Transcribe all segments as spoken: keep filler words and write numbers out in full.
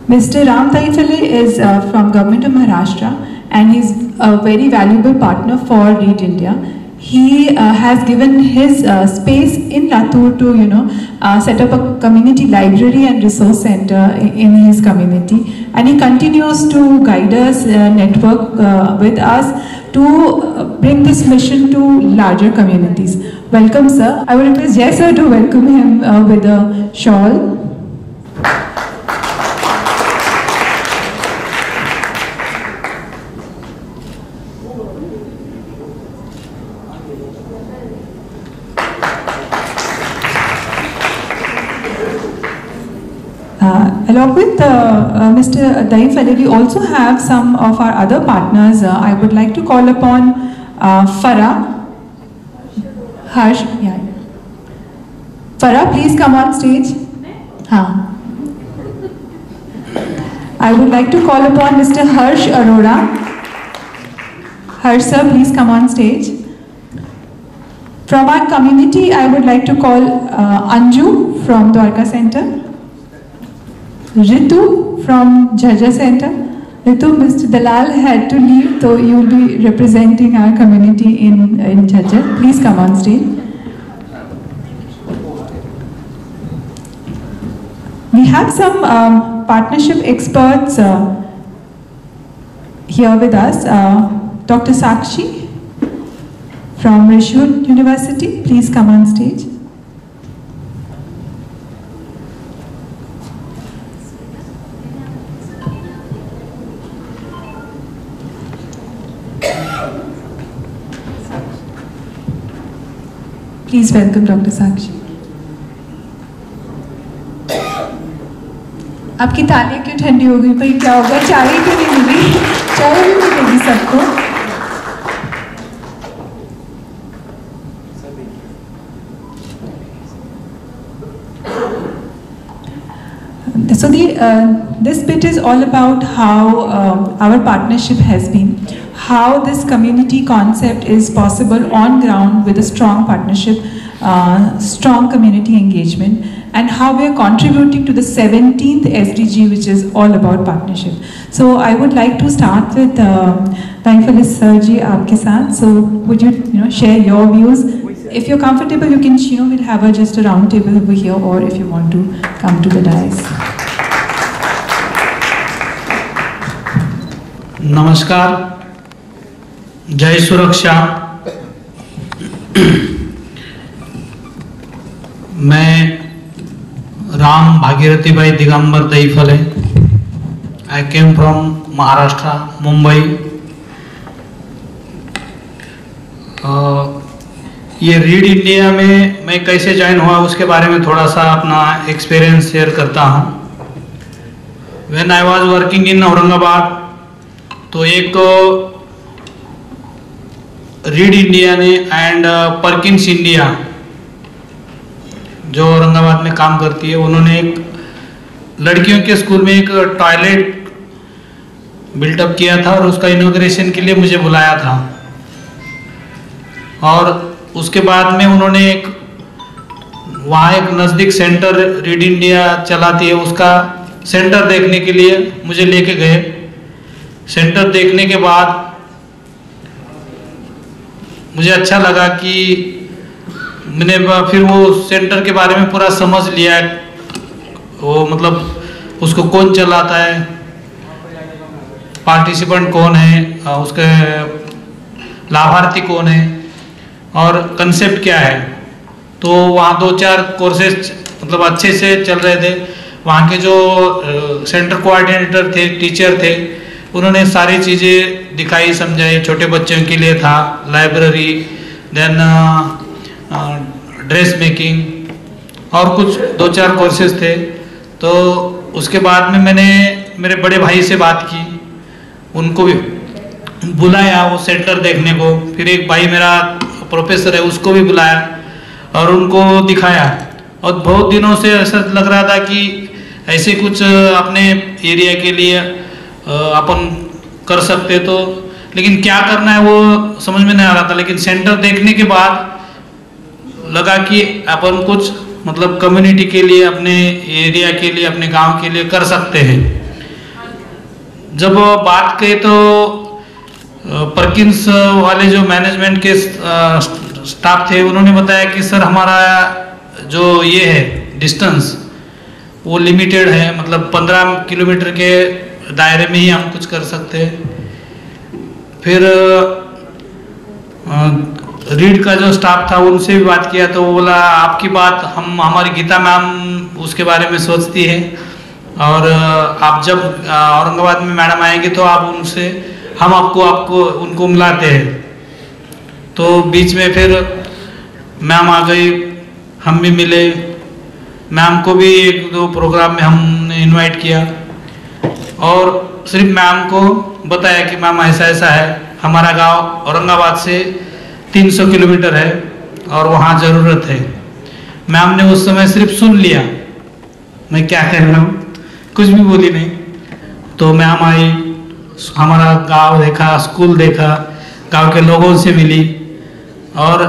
Mister Ram Taifale is uh, from Government of Maharashtra, and he's a very valuable partner for Read India. He uh, has given his uh, space in Latur to, you know, uh, set up a community library and resource center in, in his community, and he continues to guide us, uh, network uh, with us to uh, bring this mission to larger communities. Welcome, sir. I would request Jay sir to welcome him uh, with a shawl. Uh, along with uh, uh, Mister Taifale, we also have some of our other partners. Uh, I would like to call upon uh, Farah, Harsh, yeah. Farah, please come on stage. Haan. I would like to call upon Mister Harsh Arora. Harsh sir, please come on stage. From our community, I would like to call uh, Anju from Dwarka Center. Ritu from Jhaja Center. Ritu, Mister Dalal had to leave, so you will be representing our community in, in Jhaja. Please come on stage. We have some um, partnership experts uh, here with us. Uh, Doctor Sakshi from Rishwood University, please come on stage. Please welcome Doctor Sakshi. आपकी तालियां क्यों ठंडी हो गई? भाई क्या होगा? चाय क्यों नहीं मिली? चाय भी मिलेगी सबको. So the uh, this bit is all about how um, our partnership has been, how this community concept is possible on ground with a strong partnership, uh, strong community engagement, and how we are contributing to the seventeenth S D G, which is all about partnership. So I would like to start with Taifale sir ji aapke saath. So would you, you know, share your views? If you're comfortable, you can, you know, we'll have a, just a round table over here, or if you want to come to the dais. नमस्कार, जय सुरक्षा। मैं Ram Bhagirathi Bhai Digambar Taiphale, I came from Maharashtra, Mumbai. ये Read India में मैं कैसे join हुआ उसके बारे में थोड़ा सा अपना एक्सपीरियंस शेयर करता हूँ। When I was working in Aurangabad, तो एक रीड इंडिया ने एंड परकिंस इंडिया जो औरंगाबाद में काम करती है, उन्होंने एक लड़कियों के स्कूल में एक टॉयलेट बिल्टअप किया था और उसका इनॉग्रेशन के लिए मुझे बुलाया था। और उसके बाद में उन्होंने एक वहाँ एक नज़दीक सेंटर रीड इंडिया चलाती है, उसका सेंटर देखने के लिए मुझे लेके गए। सेंटर देखने के बाद मुझे अच्छा लगा कि मैंने फिर वो सेंटर के बारे में पूरा समझ लिया, वो मतलब उसको कौन चलाता है, पार्टिसिपेंट कौन है, उसके लाभार्थी कौन है और कंसेप्ट क्या है। तो वहाँ दो चार कोर्सेज मतलब अच्छे से चल रहे थे। वहाँ के जो सेंटर कोऑर्डिनेटर थे, टीचर थे, उन्होंने सारी चीज़ें दिखाई समझाई। छोटे बच्चों के लिए था लाइब्रेरी, देन ड्रेस मेकिंग और कुछ दो चार कोर्सेज थे। तो उसके बाद में मैंने मेरे बड़े भाई से बात की, उनको भी बुलाया वो सेंटर देखने को। फिर एक भाई मेरा प्रोफेसर है, उसको भी बुलाया और उनको दिखाया। और बहुत दिनों से ऐसा लग रहा था कि ऐसे कुछ अपने एरिया के लिए अपन कर सकते, तो लेकिन क्या करना है वो समझ में नहीं आ रहा था। लेकिन सेंटर देखने के बाद लगा कि अपन कुछ मतलब कम्युनिटी के लिए, अपने एरिया के लिए, अपने गांव के लिए कर सकते हैं। जब बात करें तो परकिंस वाले जो मैनेजमेंट के स्टाफ थे उन्होंने बताया कि सर हमारा जो ये है डिस्टेंस वो लिमिटेड है, मतलब पंद्रह किलोमीटर के दायरे में ही हम कुछ कर सकते हैं। फिर रीड का जो स्टाफ था उनसे भी बात किया तो वो बोला आपकी बात हम हमारी गीता मैम उसके बारे में सोचती है और आप जब औरंगाबाद में मैडम आएंगे तो आप उनसे हम आपको आपको उनको मिलाते हैं। तो बीच में फिर मैम आ गई, हम भी मिले, मैम को भी एक दो प्रोग्राम में हमने इनवाइट किया और सिर्फ मैम को बताया कि मैम ऐसा ऐसा है, हमारा गांव औरंगाबाद से तीन सौ किलोमीटर है और वहाँ ज़रूरत है। मैम ने उस समय सिर्फ सुन लिया, मैं क्या कह रहा हूँ, कुछ भी बोली नहीं। तो मैम आई, हमारा गांव देखा, स्कूल देखा, गांव के लोगों से मिली और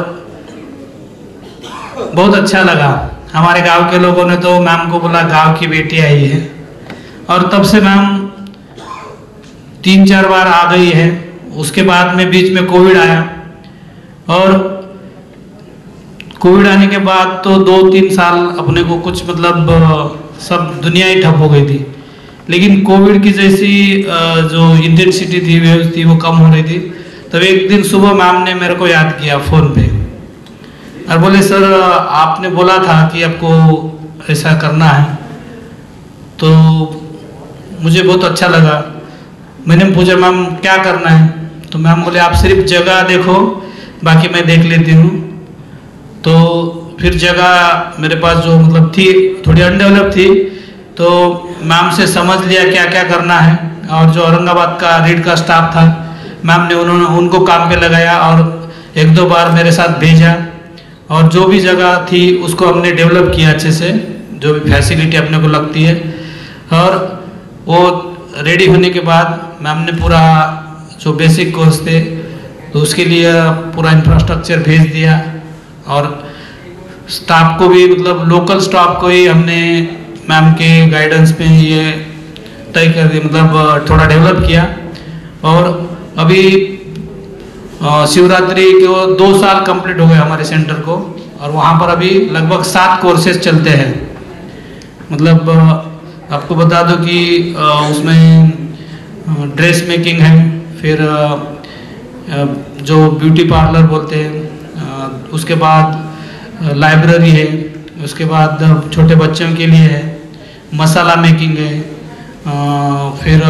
बहुत अच्छा लगा। हमारे गांव के लोगों ने तो मैम को बोला गांव की बेटी आई है और तब से मैम तीन चार बार आ गई है। उसके बाद में बीच में कोविड आया और कोविड आने के बाद तो दो तीन साल अपने को कुछ मतलब सब दुनिया ही ठप हो गई थी, लेकिन कोविड की जैसी जो इंटेंसिटी थी वेव थी वो कम हो रही थी। तब एक दिन सुबह मैम ने मेरे को याद किया फ़ोन पे और बोले सर आपने बोला था कि आपको ऐसा करना है। तो मुझे बहुत अच्छा लगा। मैंने पूछा मैम क्या करना है, तो मैम बोले आप सिर्फ जगह देखो बाकी मैं देख लेती हूँ। तो फिर जगह मेरे पास जो मतलब थी थोड़ी अनडेवलप थी, तो मैम से समझ लिया क्या क्या करना है और जो औरंगाबाद का रीड का स्टाफ था मैम ने उन्होंने उनको काम पे लगाया और एक दो बार मेरे साथ भेजा और जो भी जगह थी उसको हमने डेवलप किया अच्छे से, जो भी फैसिलिटी अपने को लगती है। और वो रेडी होने के बाद मैम ने पूरा जो बेसिक कोर्स थे तो उसके लिए पूरा इंफ्रास्ट्रक्चर भेज दिया और स्टाफ को भी मतलब लोकल स्टाफ को ही हमने मैम के गाइडेंस पे ये तय कर दिया, मतलब थोड़ा डेवलप किया। और अभी शिवरात्रि को दो साल कंप्लीट हो गए हमारे सेंटर को और वहाँ पर अभी लगभग सात कोर्सेज चलते हैं। मतलब आपको बता दो कि उसमें ड्रेस मेकिंग है, फिर जो ब्यूटी पार्लर बोलते हैं, उसके बाद लाइब्रेरी है, उसके बाद छोटे बच्चों के लिए है, मसाला मेकिंग है, फिर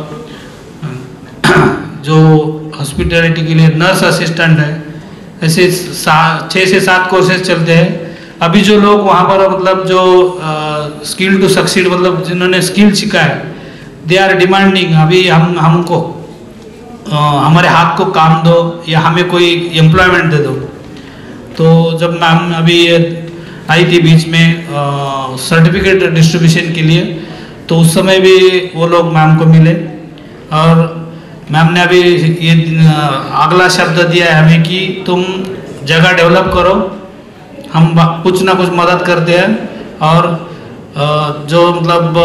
जो हॉस्पिटैलिटी के लिए नर्स असिस्टेंट है। ऐसे छः से सात कोर्सेज चलते हैं। अभी जो लोग वहाँ पर मतलब जो स्किल टू सक्सीड मतलब जिन्होंने स्किल सीखा है दे आर डिमांडिंग अभी हम हमको आ, हमारे हाथ को काम दो या हमें कोई एम्प्लॉयमेंट दे दो। तो जब मैम अभी आई थी बीच में सर्टिफिकेट डिस्ट्रीब्यूशन के लिए, तो उस समय भी वो लोग मैम को मिले और मैम ने अभी ये अगला शब्द दिया है हमें कि तुम जगह डेवलप करो, हम कुछ ना कुछ मदद करते हैं। और जो मतलब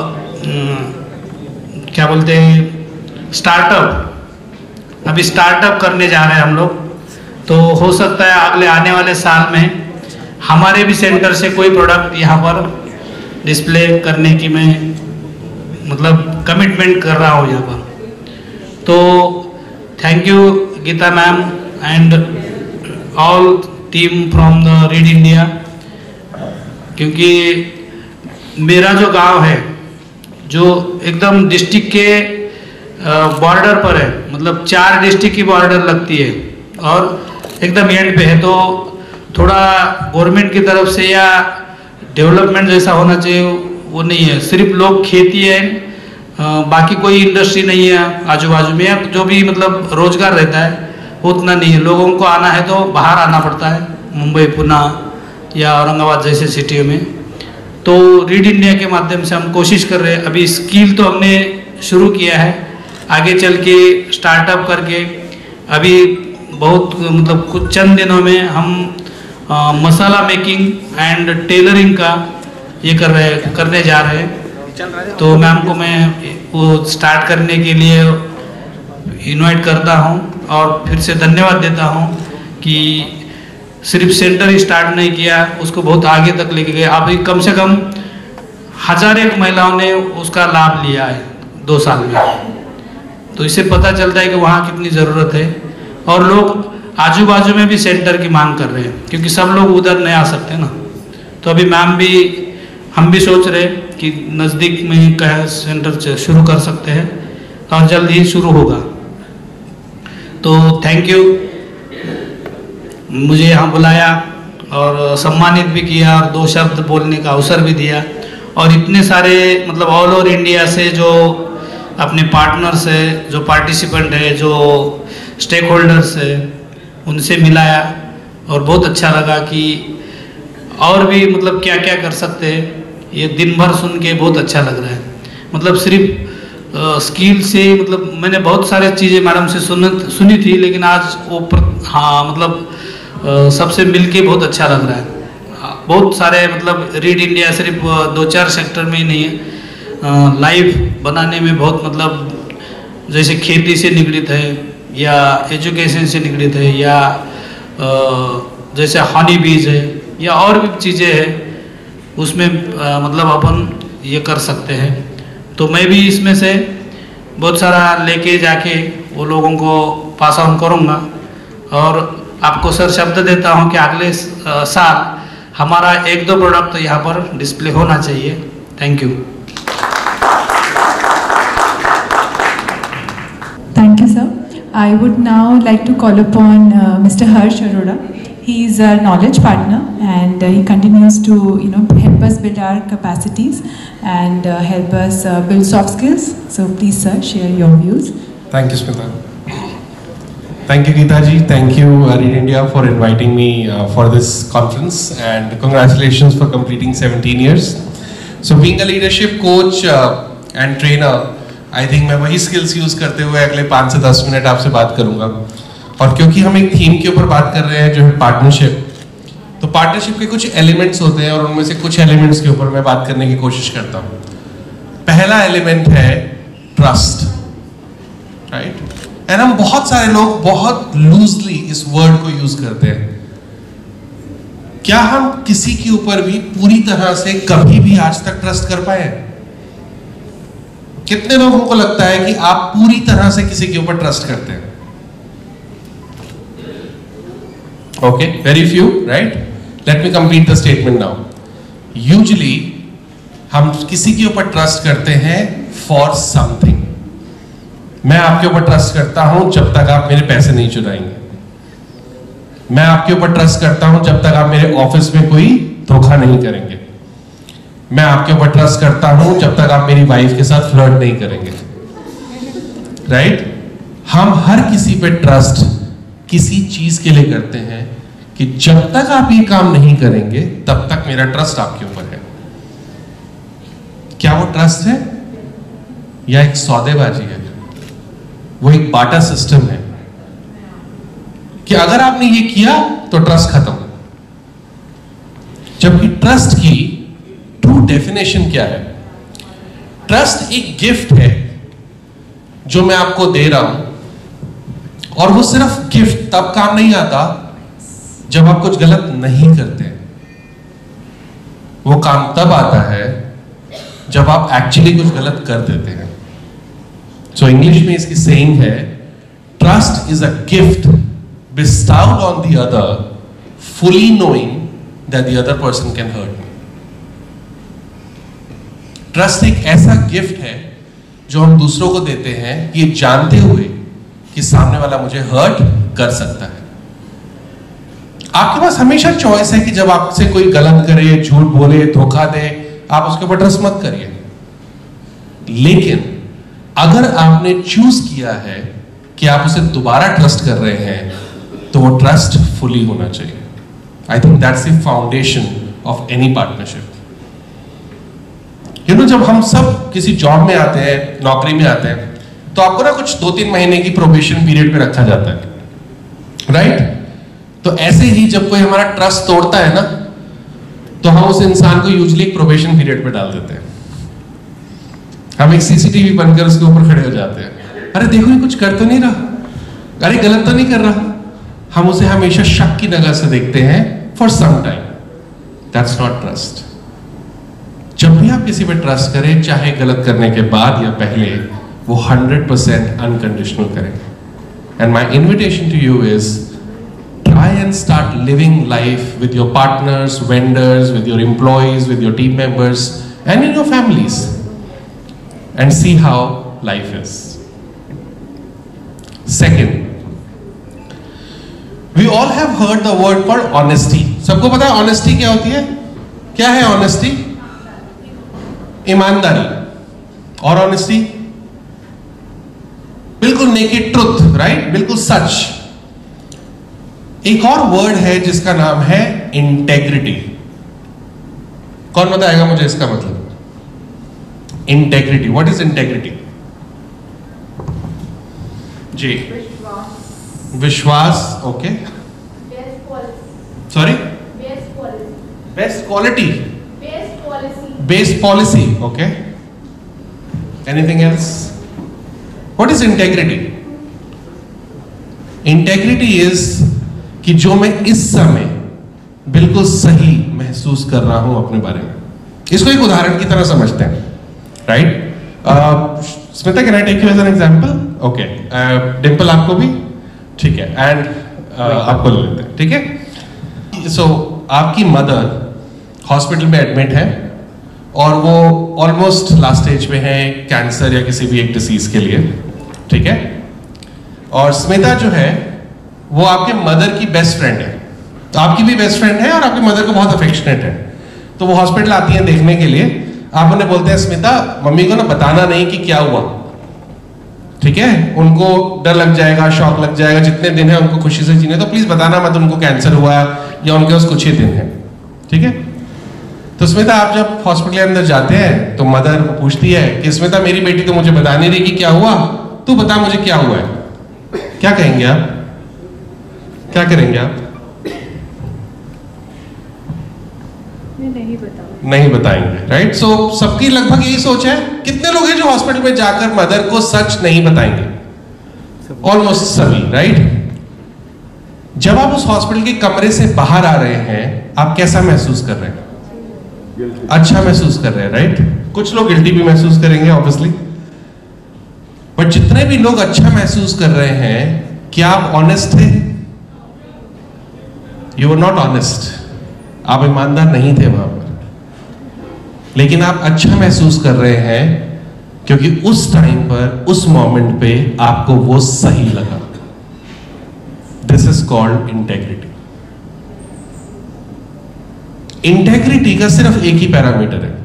क्या बोलते हैं स्टार्टअप, अभी स्टार्टअप करने जा रहे हैं हम लोग, तो हो सकता है अगले आने वाले साल में हमारे भी सेंटर से कोई प्रोडक्ट यहाँ पर डिस्प्ले करने की मैं मतलब कमिटमेंट कर रहा हूँ यहाँ पर। तो thank you Geeta ma'am and all team from the Read India, क्योंकि मेरा जो गांव है जो एकदम डिस्ट्रिक्ट के बॉर्डर पर है, मतलब चार डिस्ट्रिक्ट की बॉर्डर लगती है और एकदम एंड पे है, तो थोड़ा गवर्नमेंट की तरफ से या डेवलपमेंट जैसा होना चाहिए वो नहीं है। सिर्फ लोग खेती है, बाकी कोई इंडस्ट्री नहीं है आजू बाजू में, या जो भी मतलब रोजगार रहता है उतना नहीं है। लोगों को आना है तो बाहर आना पड़ता है, मुंबई, पुणे या औरंगाबाद जैसे सिटियों में। तो रीड इंडिया के माध्यम से हम कोशिश कर रहे हैं। अभी स्किल तो हमने शुरू किया है, आगे चल के स्टार्टअप करके अभी बहुत मतलब कुछ चंद दिनों में हम आ, मसाला मेकिंग एंड टेलरिंग का ये कर रहे करने जा रहे हैं। तो मैम को मैं वो स्टार्ट करने के लिए इनवाइट करता हूँ और फिर से धन्यवाद देता हूँ कि सिर्फ सेंटर ही स्टार्ट नहीं किया, उसको बहुत आगे तक लेके गए। अभी कम से कम हजार एक महिलाओं ने उसका लाभ लिया है दो साल में, तो इससे पता चलता है कि वहाँ कितनी ज़रूरत है। और लोग आजू बाजू में भी सेंटर की मांग कर रहे हैं, क्योंकि सब लोग उधर नहीं आ सकते ना। तो अभी मैम भी, हम भी सोच रहे कि नज़दीक में ही कहीं सेंटर शुरू कर सकते हैं और जल्द ही शुरू होगा। तो थैंक यू, मुझे यहाँ बुलाया और सम्मानित भी किया और दो शब्द बोलने का अवसर भी दिया। और इतने सारे मतलब ऑल ओवर इंडिया से जो अपने पार्टनर्स है, जो पार्टिसिपेंट है, जो स्टेक होल्डर्स है, उनसे मिलाया और बहुत अच्छा लगा कि और भी मतलब क्या क्या कर सकते हैं। ये दिन भर सुन के बहुत अच्छा लग रहा है। मतलब सिर्फ स्किल से, मतलब मैंने बहुत सारे चीज़ें मैडम से सुन सुनी थी, लेकिन आज वो प्र, हाँ मतलब आ, सबसे मिलके बहुत अच्छा लग रहा है। बहुत सारे मतलब रीड इंडिया सिर्फ दो चार सेक्टर में ही नहीं है, लाइव बनाने में बहुत मतलब जैसे खेती से निगड़ित है या एजुकेशन से निगड़ित है या जैसे हनी बीज है या और भी चीज़ें हैं, उसमें मतलब अपन ये कर सकते हैं। तो मैं भी इसमें से बहुत सारा लेके जाके वो लोगों को पास ऑन करूँगा और आपको सर शब्द देता हूँ कि अगले साल हमारा एक दो प्रोडक्ट तो यहाँ पर डिस्प्ले होना चाहिए। Thank you. Thank you, sir. I would now like to call upon uh, Mister Harsh Arora. He is a knowledge partner and uh, he continues to, you know, help us build our capacities and uh, help us uh, build soft skills. So please, sir, share your views. Thank you, Smita. Thank you, Geeta ji. Thank you, uh, Read India, for inviting me uh, for this conference, and congratulations for completing seventeen years. So, being a leadership coach uh, and trainer, I think मैं वही skills use करते हुए अगले पाँच से दस minute आपसे बात करूँगा। और क्योंकि हम एक थीम के ऊपर बात कर रहे हैं जो है पार्टनरशिप, तो पार्टनरशिप के कुछ एलिमेंट्स होते हैं और उनमें से कुछ एलिमेंट्स के ऊपर मैं बात करने की कोशिश करता हूँ। पहला एलिमेंट है ट्रस्ट, राइट? एंड हम बहुत सारे लोग बहुत लूजली इस वर्ड को यूज करते हैं। क्या हम किसी के ऊपर भी पूरी तरह से कभी भी आज तक ट्रस्ट कर पाए? कितने लोगों को लगता है कि आप पूरी तरह से किसी के ऊपर ट्रस्ट करते हैं? Okay, very few, right? Let me complete the statement now. Usually हम किसी के ऊपर ट्रस्ट करते हैं फॉर समथिंग। मैं आपके ऊपर ट्रस्ट करता हूं जब तक आप मेरे पैसे नहीं चुराएंगे। मैं आपके ऊपर ट्रस्ट करता हूं जब तक आप मेरे ऑफिस में कोई धोखा नहीं करेंगे। मैं आपके ऊपर ट्रस्ट करता हूं जब तक आप मेरी वाइफ के साथ फ्लर्ट नहीं करेंगे, राइट? हम हर किसी पे ट्रस्ट किसी चीज के लिए करते हैं कि जब तक आप ये काम नहीं करेंगे तब तक मेरा ट्रस्ट आपके ऊपर है। क्या वो ट्रस्ट है या एक सौदेबाजी है? वो एक बाटा सिस्टम है कि अगर आपने ये किया तो ट्रस्ट खत्म। जबकि ट्रस्ट की ट्रू डेफिनेशन क्या है? ट्रस्ट एक गिफ्ट है जो मैं आपको दे रहा हूं, और वो सिर्फ गिफ्ट तब काम नहीं आता जब आप कुछ गलत नहीं करते। वो काम तब आता है जब आप एक्चुअली कुछ गलत कर देते हैं। सो इंग्लिश में इसकी सेइंग है, trust is a gift bestowed on the other, fully knowing that the other person can hurt me. Trust एक ऐसा गिफ्ट है जो हम दूसरों को देते हैं ये जानते हुए कि सामने वाला मुझे हर्ट कर सकता है। आपके पास हमेशा चॉइस है कि जब आपसे कोई गलत करे, झूठ बोले, धोखा दे, आप उसके ऊपर ट्रस्ट मत करिए। लेकिन अगर आपने चूज किया है कि आप उसे दोबारा ट्रस्ट कर रहे हैं तो वो ट्रस्ट फुली होना चाहिए। I think that's the foundation of any partnership. You know, जब हम सब किसी जॉब में आते हैं, नौकरी में आते हैं, तो आपको ना कुछ दो तीन महीने की प्रोबेशन पीरियड पे रखा जाता है, राइट right? तो ऐसे ही जब कोई हमारा ट्रस्ट तोड़ता है ना, तो हम उस इंसान को यूजुअली प्रोबेशन पीरियड पे डाल देते हैं। हम एक सीसीटीवी बनकर उसके ऊपर खड़े हो जाते हैं, अरे देखो ये कुछ कर तो नहीं रहा, अरे गलत तो नहीं कर रहा। हम उसे हमेशा शक की नजर से देखते हैं for some time. That's not trust. जब भी आप किसी पे ट्रस्ट करें, चाहे गलत करने के बाद या पहले, वो हंड्रेड परसेंट अनकंडीशनल करें। And my invitation to you is try and start living life with your partners, vendors, with your employees, with your team members, and in your families, and see how life is. Second, we all have heard the word called honesty. सबको पता है honesty क्या होती है? क्या है honesty? ईमानदारी। और honesty? बिल्कुल naked truth, right? बिल्कुल सच। एक और वर्ड है जिसका नाम है इंटेग्रिटी। कौन बताएगा मुझे इसका मतलब? Integrity, what is integrity? जी, विश्वास। Okay, sorry, best quality, best policy. Okay, anything else? What is integrity? Integrity is कि जो मैं इस समय बिल्कुल सही महसूस कर रहा हूं अपने बारे में। इसको एक उदाहरण की तरह समझते हैं, right? Smita, can I take you as an example? Okay, Dimple आपको भी, ठीक है, एंड uh, आपको ले लेते हैं, ठीक है? सो so, आपकी मदर हॉस्पिटल में एडमिट है और वो ऑलमोस्ट लास्ट स्टेज पे है कैंसर या किसी भी एक डिसीज के लिए, ठीक है? और स्मिता जो है वो आपके मदर की बेस्ट फ्रेंड है, तो आपकी भी बेस्ट फ्रेंड है और आपकी मदर को बहुत अफेक्शनेट है। तो वो हॉस्पिटल आती है देखने के लिए, आप उन्हें बोलते हैं स्मिता मम्मी को ना बताना नहीं कि क्या हुआ, ठीक है? उनको डर लग जाएगा, शॉक लग जाएगा, जितने दिन है उनको खुशी से जीने, तो प्लीज बताना मत उनको कैंसर हुआ या उनके पास कुछ ही दिन है, ठीक है? तो स्मिता आप जब हॉस्पिटल के अंदर जाते हैं तो मदर पूछती है कि स्मिता मेरी बेटी तो मुझे बता नहीं रही कि क्या हुआ, तू बता मुझे क्या हुआ है। क्या कहेंगे आप? क्या करेंगे आप? नहीं बताऊंगी, नहीं बताएंगे, राइट? सो so, सबकी लगभग यही सोच है। कितने लोग हैं जो हॉस्पिटल में जाकर मदर को सच नहीं बताएंगे? ऑलमोस्ट सभी, राइट? जब आप उस हॉस्पिटल के कमरे से बाहर आ रहे हैं, आप कैसा महसूस कर रहे हैं? अच्छा महसूस कर रहे हैं, राइट? कुछ लोग गिल्टी भी महसूस करेंगे ऑब्वियसली, बट जितने भी लोग अच्छा महसूस कर रहे हैं, क्या आप ऑनेस्ट थे? यू आर नॉट ऑनेस्ट, आप ईमानदार नहीं थे वहां पर, लेकिन आप अच्छा महसूस कर रहे हैं क्योंकि उस टाइम पर, उस मोमेंट पे आपको वो सही लगा। This is called integrity. Integrity का सिर्फ एक ही पैरामीटर है।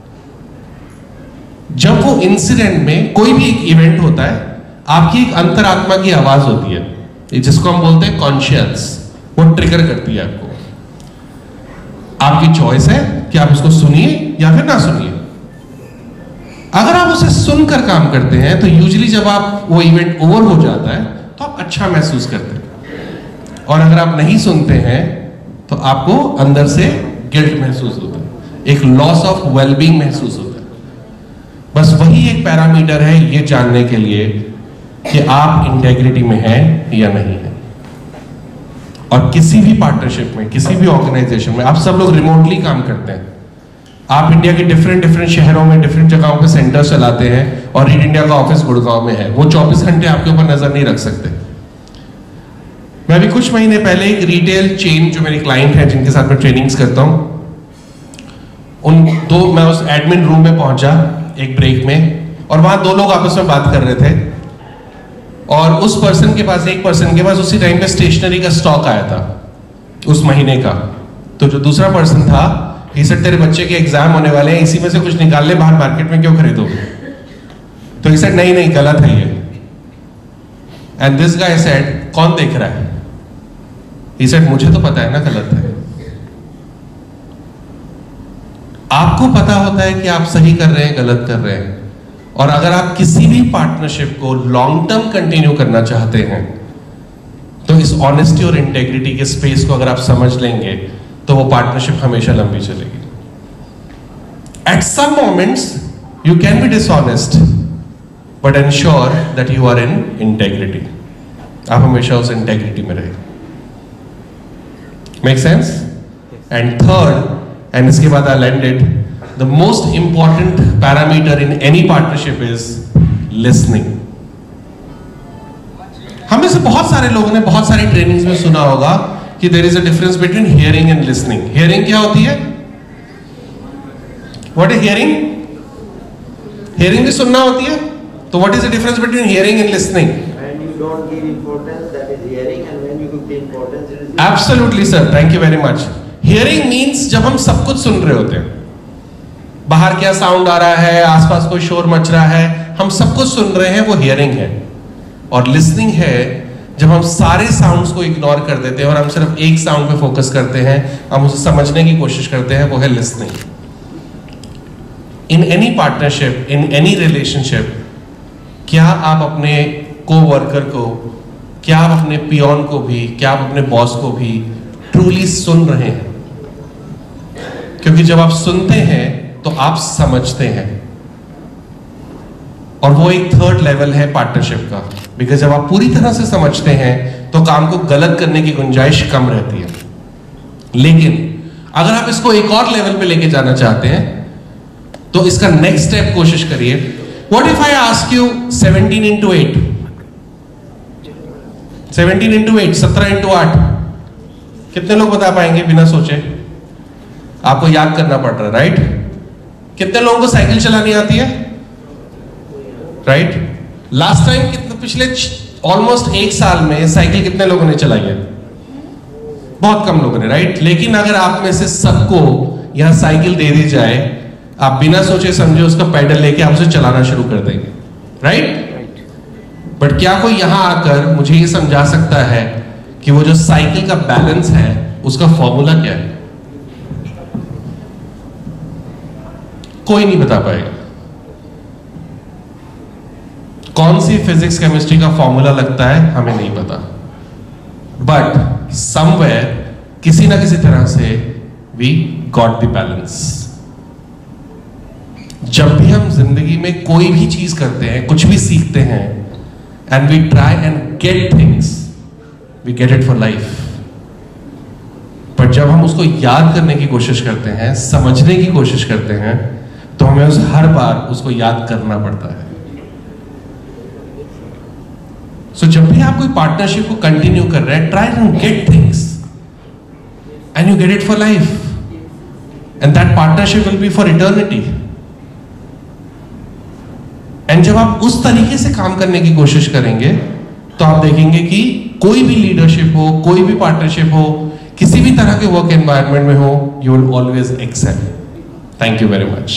जब वो इंसिडेंट में कोई भी एक इवेंट होता है, आपकी एक अंतरात्मा की आवाज होती है जिसको हम बोलते हैं कॉन्शियस, वो ट्रिगर करती है आपको। आपकी चॉइस है कि आप उसको सुनिए या फिर ना सुनिए। अगर आप उसे सुनकर काम करते हैं तो यूजुअली जब आप वो इवेंट ओवर हो जाता है तो आप अच्छा महसूस करते हैं, और अगर आप नहीं सुनते हैं तो आपको अंदर से गिल्ट महसूस होता है, एक लॉस ऑफ वेलबींग महसूस होता है। बस वही एक पैरामीटर है ये जानने के लिए कि आप इंटेग्रिटी में हैं या नहीं है। और किसी भी पार्टनरशिप में, किसी भी ऑर्गेनाइजेशन में, आप सब लोग रिमोटली काम करते हैं, आप इंडिया के डिफरेंट डिफरेंट शहरों में, डिफरेंट जगहों पे सेंटर चलाते हैं, और रीड इंडिया का ऑफिस गुड़गांव में है, वो चौबीस घंटे आपके ऊपर नजर नहीं रख सकते। मैं अभी कुछ महीने पहले एक रिटेल चेन जो मेरे क्लाइंट हैं जिनके साथ मैं ट्रेनिंग्स करता हूं, उन दो मैं उस एडमिन रूम में पहुंचा एक ब्रेक में, और वहां दो लोग आपस में बात कर रहे थे, और उस पर्सन के पास, एक पर्सन के पास उसी टाइम पे स्टेशनरी का स्टॉक आया था उस महीने का। तो जो दूसरा पर्सन था, he said तेरे बच्चे के एग्जाम होने वाले हैं, इसी में से कुछ निकाल ले, बाहर मार्केट में क्यों खरीदोगे? तो he said नहीं नहीं गलत है ये। एंड दिस गाय said कौन देख रहा है? he said मुझे तो पता है ना गलत है। आपको पता होता है कि आप सही कर रहे हैं, गलत कर रहे हैं, और अगर आप किसी भी पार्टनरशिप को लॉन्ग टर्म कंटिन्यू करना चाहते हैं तो इस ऑनेस्टी और इंटेग्रिटी के स्पेस को अगर आप समझ लेंगे तो वो पार्टनरशिप हमेशा लंबी चलेगी। At some moments You can be dishonest, but ensure that you are in integrity. आप हमेशा उस integrity में रहे. Make sense? And third, and इसके बाद I'll end it, the most important parameter in any partnership is listening. हमें से बहुत सारे लोगों ने बहुत सारी ट्रेनिंग्स में सुना होगा कि there is a difference between hearing and listening. Hearing क्या होती है? What is hearing? Hearing भी सुनना होती है. तो what is the difference between hearing and listening? When you don't give importance, that is hearing, and when you give the importance, it is. Absolutely, sir. Thank you very much. Hearing means जब हम सब कुछ सुन रहे होते हैं, बाहर क्या sound आ रहा है, आसपास कोई शोर मच रहा है, हम सब कुछ सुन रहे हैं, वो hearing है. और listening है जब हम सारे साउंड्स को इग्नोर कर देते हैं और हम सिर्फ एक साउंड पे फोकस करते हैं, हम उसे समझने की कोशिश करते हैं, वो है listening. In any partnership, in any relationship, क्या आप अपने को-वर्कर को, क्या आप अपने पियोन को भी, क्या आप अपने बॉस को भी ट्रूली सुन रहे हैं? क्योंकि जब आप सुनते हैं तो आप समझते हैं, और वो एक थर्ड लेवल है पार्टनरशिप का. बिकॉज जब आप पूरी तरह से समझते हैं तो काम को गलत करने की गुंजाइश कम रहती है. लेकिन अगर आप इसको एक और लेवल पे लेके जाना चाहते हैं तो इसका नेक्स्ट स्टेप कोशिश करिए. What if I ask you seventeen into eight? Seventeen into eight, सत्रह इंटू आठ, कितने लोग बता पाएंगे बिना सोचे? आपको याद करना पड़ रहा है, राइट? कितने लोगों को साइकिल चलानी आती है, राइट? लास्ट टाइम कितने, पिछले ऑलमोस्ट एक साल में साइकिल कितने लोगों ने चलाई है? बहुत कम लोगों ने, राइट? लेकिन अगर आप में से सबको यहां साइकिल दे दी जाए, आप बिना सोचे समझे उसका पैडल लेके आप उसे चलाना शुरू कर देंगे, राइट? बट क्या कोई यहां आकर मुझे ये समझा सकता है कि वो जो साइकिल का बैलेंस है उसका फॉर्मूला क्या है? कोई नहीं बता पाएगा. कौन सी फिजिक्स केमिस्ट्री का फॉर्मूला लगता है हमें नहीं पता, बट समवेयर किसी ना किसी तरह से वी गॉट द बैलेंस. जब भी हम जिंदगी में कोई भी चीज करते हैं, कुछ भी सीखते हैं, and we try and get things, we get it for life. पर जब हम उसको याद करने की कोशिश करते हैं, समझने की कोशिश करते हैं, तो हमें उस हर बार उसको याद करना पड़ता है. सो so, जब भी आप कोई पार्टनरशिप को कंटिन्यू कर रहे हैं, try and get things and you get it for life, and that partnership will be for eternity. एंड जब आप उस तरीके से काम करने की कोशिश करेंगे तो आप देखेंगे कि कोई भी लीडरशिप हो, कोई भी पार्टनरशिप हो, किसी भी तरह के वर्क एनवायरनमेंट में हो, you will always excel. Thank you very much.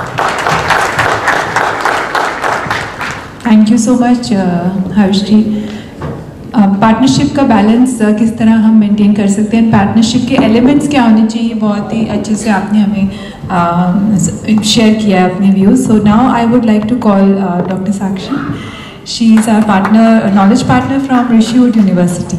Thank you so much Harsh ji. Partnership का बैलेंस किस तरह हम मेंटेन कर सकते हैं, पार्टनरशिप के एलिमेंट्स क्या होने चाहिए, बहुत ही अच्छे से आपने हमें शेयर किया है अपने views. So now I would like to call doctor Sakshi. She is our partner, knowledge partner from Rishihood University.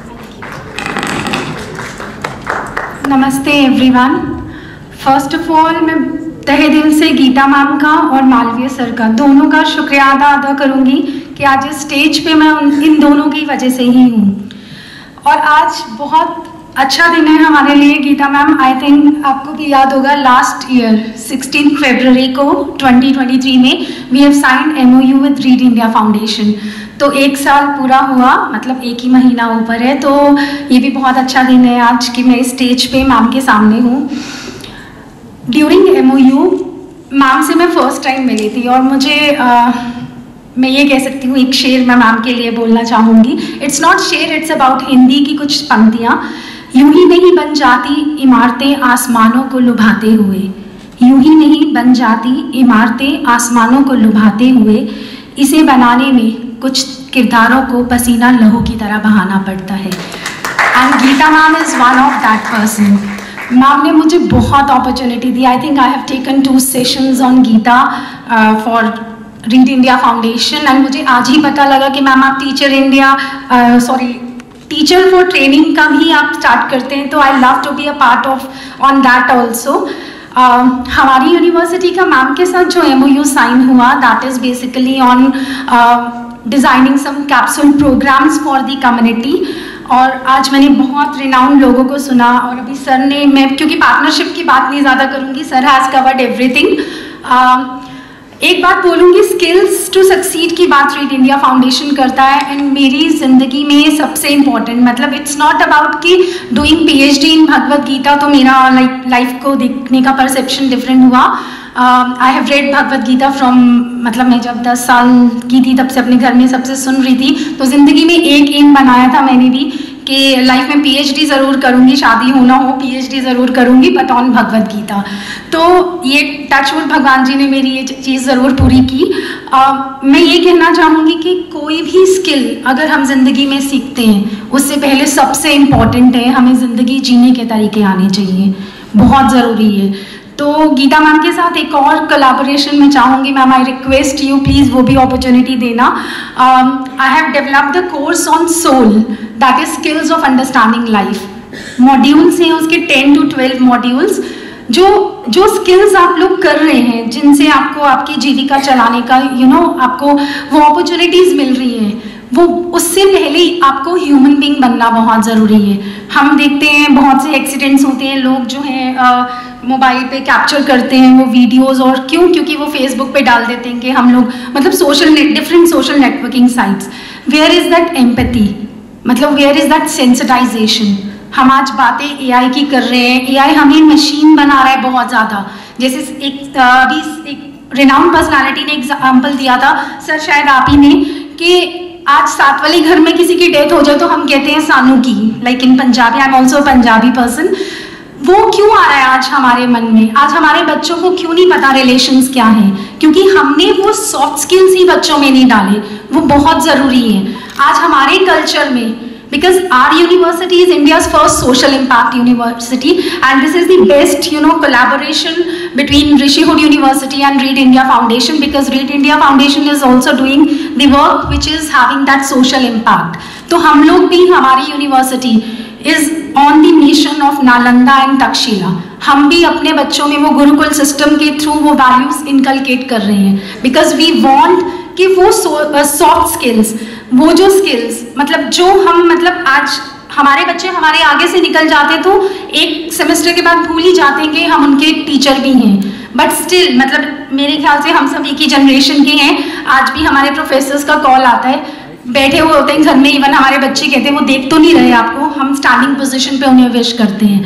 नमस्ते एवरीवन. फर्स्ट ऑफ ऑल मैं तहे दिल से गीता मैम का और मालवीय सर का दोनों का शुक्रिया अदा अदा करूंगी कि आज इस स्टेज पे मैं इन दोनों की वजह से ही हूँ. और आज बहुत अच्छा दिन है हमारे लिए. गीता मैम, आई थिंक आपको भी याद होगा, लास्ट ईयर सिक्सटीन फरवरी को ट्वेंटी ट्वेंटी थ्री में we have signed MOU with Read India Foundation. तो एक साल पूरा हुआ, मतलब एक ही महीना ऊपर है. तो ये भी बहुत अच्छा दिन है आज कि मैं इस स्टेज पे मैम के सामने हूँ. ड्यूरिंग एमओयू मैम से मैं फर्स्ट टाइम मिली थी और मुझे आ, मैं ये कह सकती हूँ, एक शेर मैं मैम के लिए बोलना चाहूँगी. It's not sher, it's about Hindi की कुछ पंक्तियाँ. यूं ही नहीं बन जाती इमारतें आसमानों को लुभाते हुए, यूं ही नहीं बन जाती इमारतें आसमानों को लुभाते हुए, इसे बनाने में कुछ किरदारों को पसीना लहू की तरह बहाना पड़ता है. And Geeta ma'am is one of that person. Ma'am ने मुझे बहुत अपॉर्चुनिटी दी. I think I have taken two sessions on Geeta for read India Foundation, and मुझे आज ही पता लगा कि मैम आप teacher India sorry teacher for training का भी आप स्टार्ट करते हैं. तो I love to be a part of on that also. uh, हमारी यूनिवर्सिटी का मैम के साथ जो एम ओ यू साइन हुआ, that is basically on designing some capsule programmes for the community. और आज मैंने बहुत रिनाउंड लोगों को सुना, और अभी सर ने, मैं क्योंकि पार्टनरशिप की बात नहीं ज़्यादा करूँगी, सर हैज़ कवर्ड एवरीथिंग। एक बात बोलूँगी, स्किल्स टू सक्सीड की बात रीड इंडिया फाउंडेशन करता है, एंड मेरी ज़िंदगी में सबसे इम्पॉर्टेंट, मतलब इट्स नॉट अबाउट कि doing PhD in Bhagavad Gita तो मेरा लाइक लाइफ को देखने का परसेप्शन डिफरेंट हुआ। I have read Bhagavad Gita from, मतलब मैं जब दस साल की थी तब से अपने घर में सबसे सुन रही थी, तो ज़िंदगी में एक एम बनाया था मैंने भी कि लाइफ में पीएचडी ज़रूर करूँगी, शादी होना हो पीएचडी ज़रूर करूँगी, बट ऑन भगवद गीता। तो ये टचवुड भगवान जी ने मेरी ये चीज़ ज़रूर पूरी की। uh, मैं ये कहना चाहूँगी कि कोई भी स्किल अगर हम ज़िंदगी में सीखते हैं, उससे पहले सबसे इम्पॉर्टेंट है हमें ज़िंदगी जीने के तरीके आने चाहिए, बहुत ज़रूरी है। तो गीता मैम के साथ एक और कोलैबोरेशन में चाहूँगी, ma'am I request you please वो भी अपॉर्चुनिटी देना। I have developed the course on soul, that is skills of understanding life. Modules हैं उसके टेन टू ट्वेल्व मॉड्यूल्स, जो जो स्किल्स आप लोग कर रहे हैं, जिनसे आपको आपकी जीविका चलाने का यू you नो know, आपको वो अपॉर्चुनिटीज़ मिल रही हैं, वो उससे पहले आपको ह्यूमन बीइंग बनना बहुत ज़रूरी है। हम देखते हैं बहुत से एक्सीडेंट्स होते हैं, लोग जो हैं मोबाइल पे कैप्चर करते हैं वो वीडियोस, और क्यों? क्योंकि वो फेसबुक पे डाल देते हैं कि हम लोग, मतलब social different social networking sites. Where is that empathy, मतलब वेयर इज़ दैट सेंसिटाइजेशन? हम आज बातें एआई की कर रहे हैं, एआई हमें मशीन बना रहा है बहुत ज़्यादा। जैसे एक अभी एक रिनाउंड पर्सनालिटी ने एग्जाम्पल दिया था, सर शायद आप ही ने, कि आज सात वाली घर में किसी की डेथ हो जाए तो हम कहते हैं सानू की, like in Punjabi, I am also Punjabi person. वो क्यों आ रहा है आज हमारे मन में? आज हमारे बच्चों को क्यों नहीं पता रिलेशंस क्या हैं? क्योंकि हमने वो सॉफ्ट स्किल्स ही बच्चों में नहीं डाले, वो बहुत ज़रूरी है आज हमारे कल्चर में। Because our university is India's first social impact university, and this is the best, you know, collaboration between Rishihood University and Read India Foundation, because Read India Foundation is also doing the work which is having that social impact. तो हम लोग भी, हमारी university is on the mission of Nalanda and Takshila. हम भी अपने बच्चों में वो गुरुकुल सिस्टम के थ्रू वो वैल्यूज इनकलकेट कर रहे हैं, बिकॉज वी वांट कि वो सॉफ्ट स्किल्स, वो जो स्किल्स, मतलब जो हम, मतलब आज हमारे बच्चे हमारे आगे से निकल जाते तो एक सेमेस्टर के बाद भूल ही जाते हैं कि हम उनके टीचर भी हैं, बट स्टिल, मतलब मेरे ख्याल से हम सब एक ही जनरेशन के हैं। आज भी हमारे प्रोफेसर्स का कॉल आता है, बैठे हुए होते हैं घर में, इवन हमारे बच्चे कहते हैं वो देख तो नहीं रहे आपको, हम स्टैंडिंग पोजीशन पे उन्हें विश करते हैं,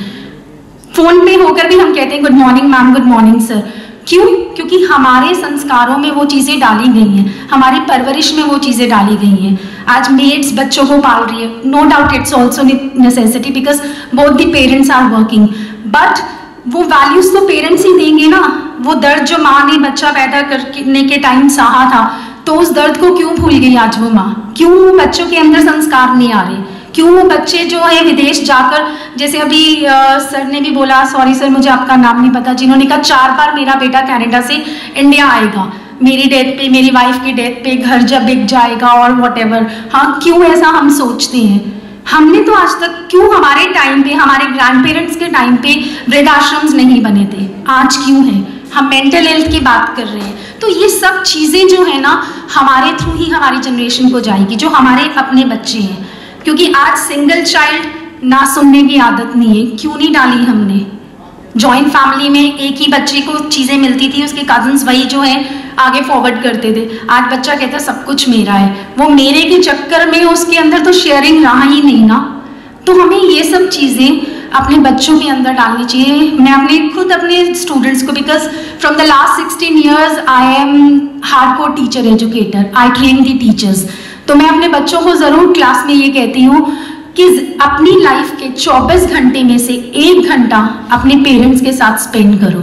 फोन पे होकर भी हम कहते हैं good morning ma'am, good morning sir. क्यों? क्योंकि हमारे संस्कारों में वो चीज़ें डाली गई हैं, हमारी परवरिश में वो चीज़ें डाली गई हैं। आज मेड्स बच्चों को पाल रही है, no doubt it's also necessity because both the parents are working, but वो वैल्यूज तो पेरेंट्स ही देंगे ना। वो दर्द जो माँ ने बच्चा पैदा करने के टाइम सहा था, तो उस दर्द को क्यों भूल गई आज वो माँ? क्यों वो बच्चों के अंदर संस्कार नहीं आ रहे? क्यों वो बच्चे जो है विदेश जाकर, जैसे अभी आ, सर ने भी बोला, सॉरी सर मुझे आपका नाम नहीं पता, जिन्होंने कहा चार बार मेरा बेटा कनाडा से इंडिया आएगा, मेरी डेथ पे, मेरी वाइफ की डेथ पे घर जब बिक जाएगा और व्हाटएवर। हाँ, क्यों ऐसा हम सोचते हैं? हमने तो आज तक, क्यों हमारे टाइम पे, हमारे ग्रैंड पेरेंट्स के टाइम पे वृद्धाश्रम्स नहीं बने थे, आज क्यों है? हम मेंटल हेल्थ की बात कर रहे हैं। तो ये सब चीज़ें जो है ना, हमारे थ्रू ही हमारी जनरेशन को जाएगी, जो हमारे अपने बच्चे हैं। क्योंकि आज सिंगल चाइल्ड ना सुनने की आदत नहीं है, क्यों नहीं डाली हमने? जॉइंट फैमिली में एक ही बच्चे को चीज़ें मिलती थी, उसके कजन्स वही जो है आगे फॉरवर्ड करते थे। आज बच्चा कहता है सब कुछ मेरा है, वो मेरे के चक्कर में उसके अंदर तो शेयरिंग रहा ही नहीं ना। तो हमें ये सब चीज़ें अपने बच्चों के अंदर डालनी चाहिए। मैं अपने खुद अपने स्टूडेंट्स को, because from the last sixteen years I am hardcore teacher educator, I train the teachers. तो मैं अपने बच्चों को ज़रूर क्लास में ये कहती हूँ कि अपनी लाइफ के चौबीस घंटे में से एक घंटा अपने पेरेंट्स के साथ स्पेंड करो।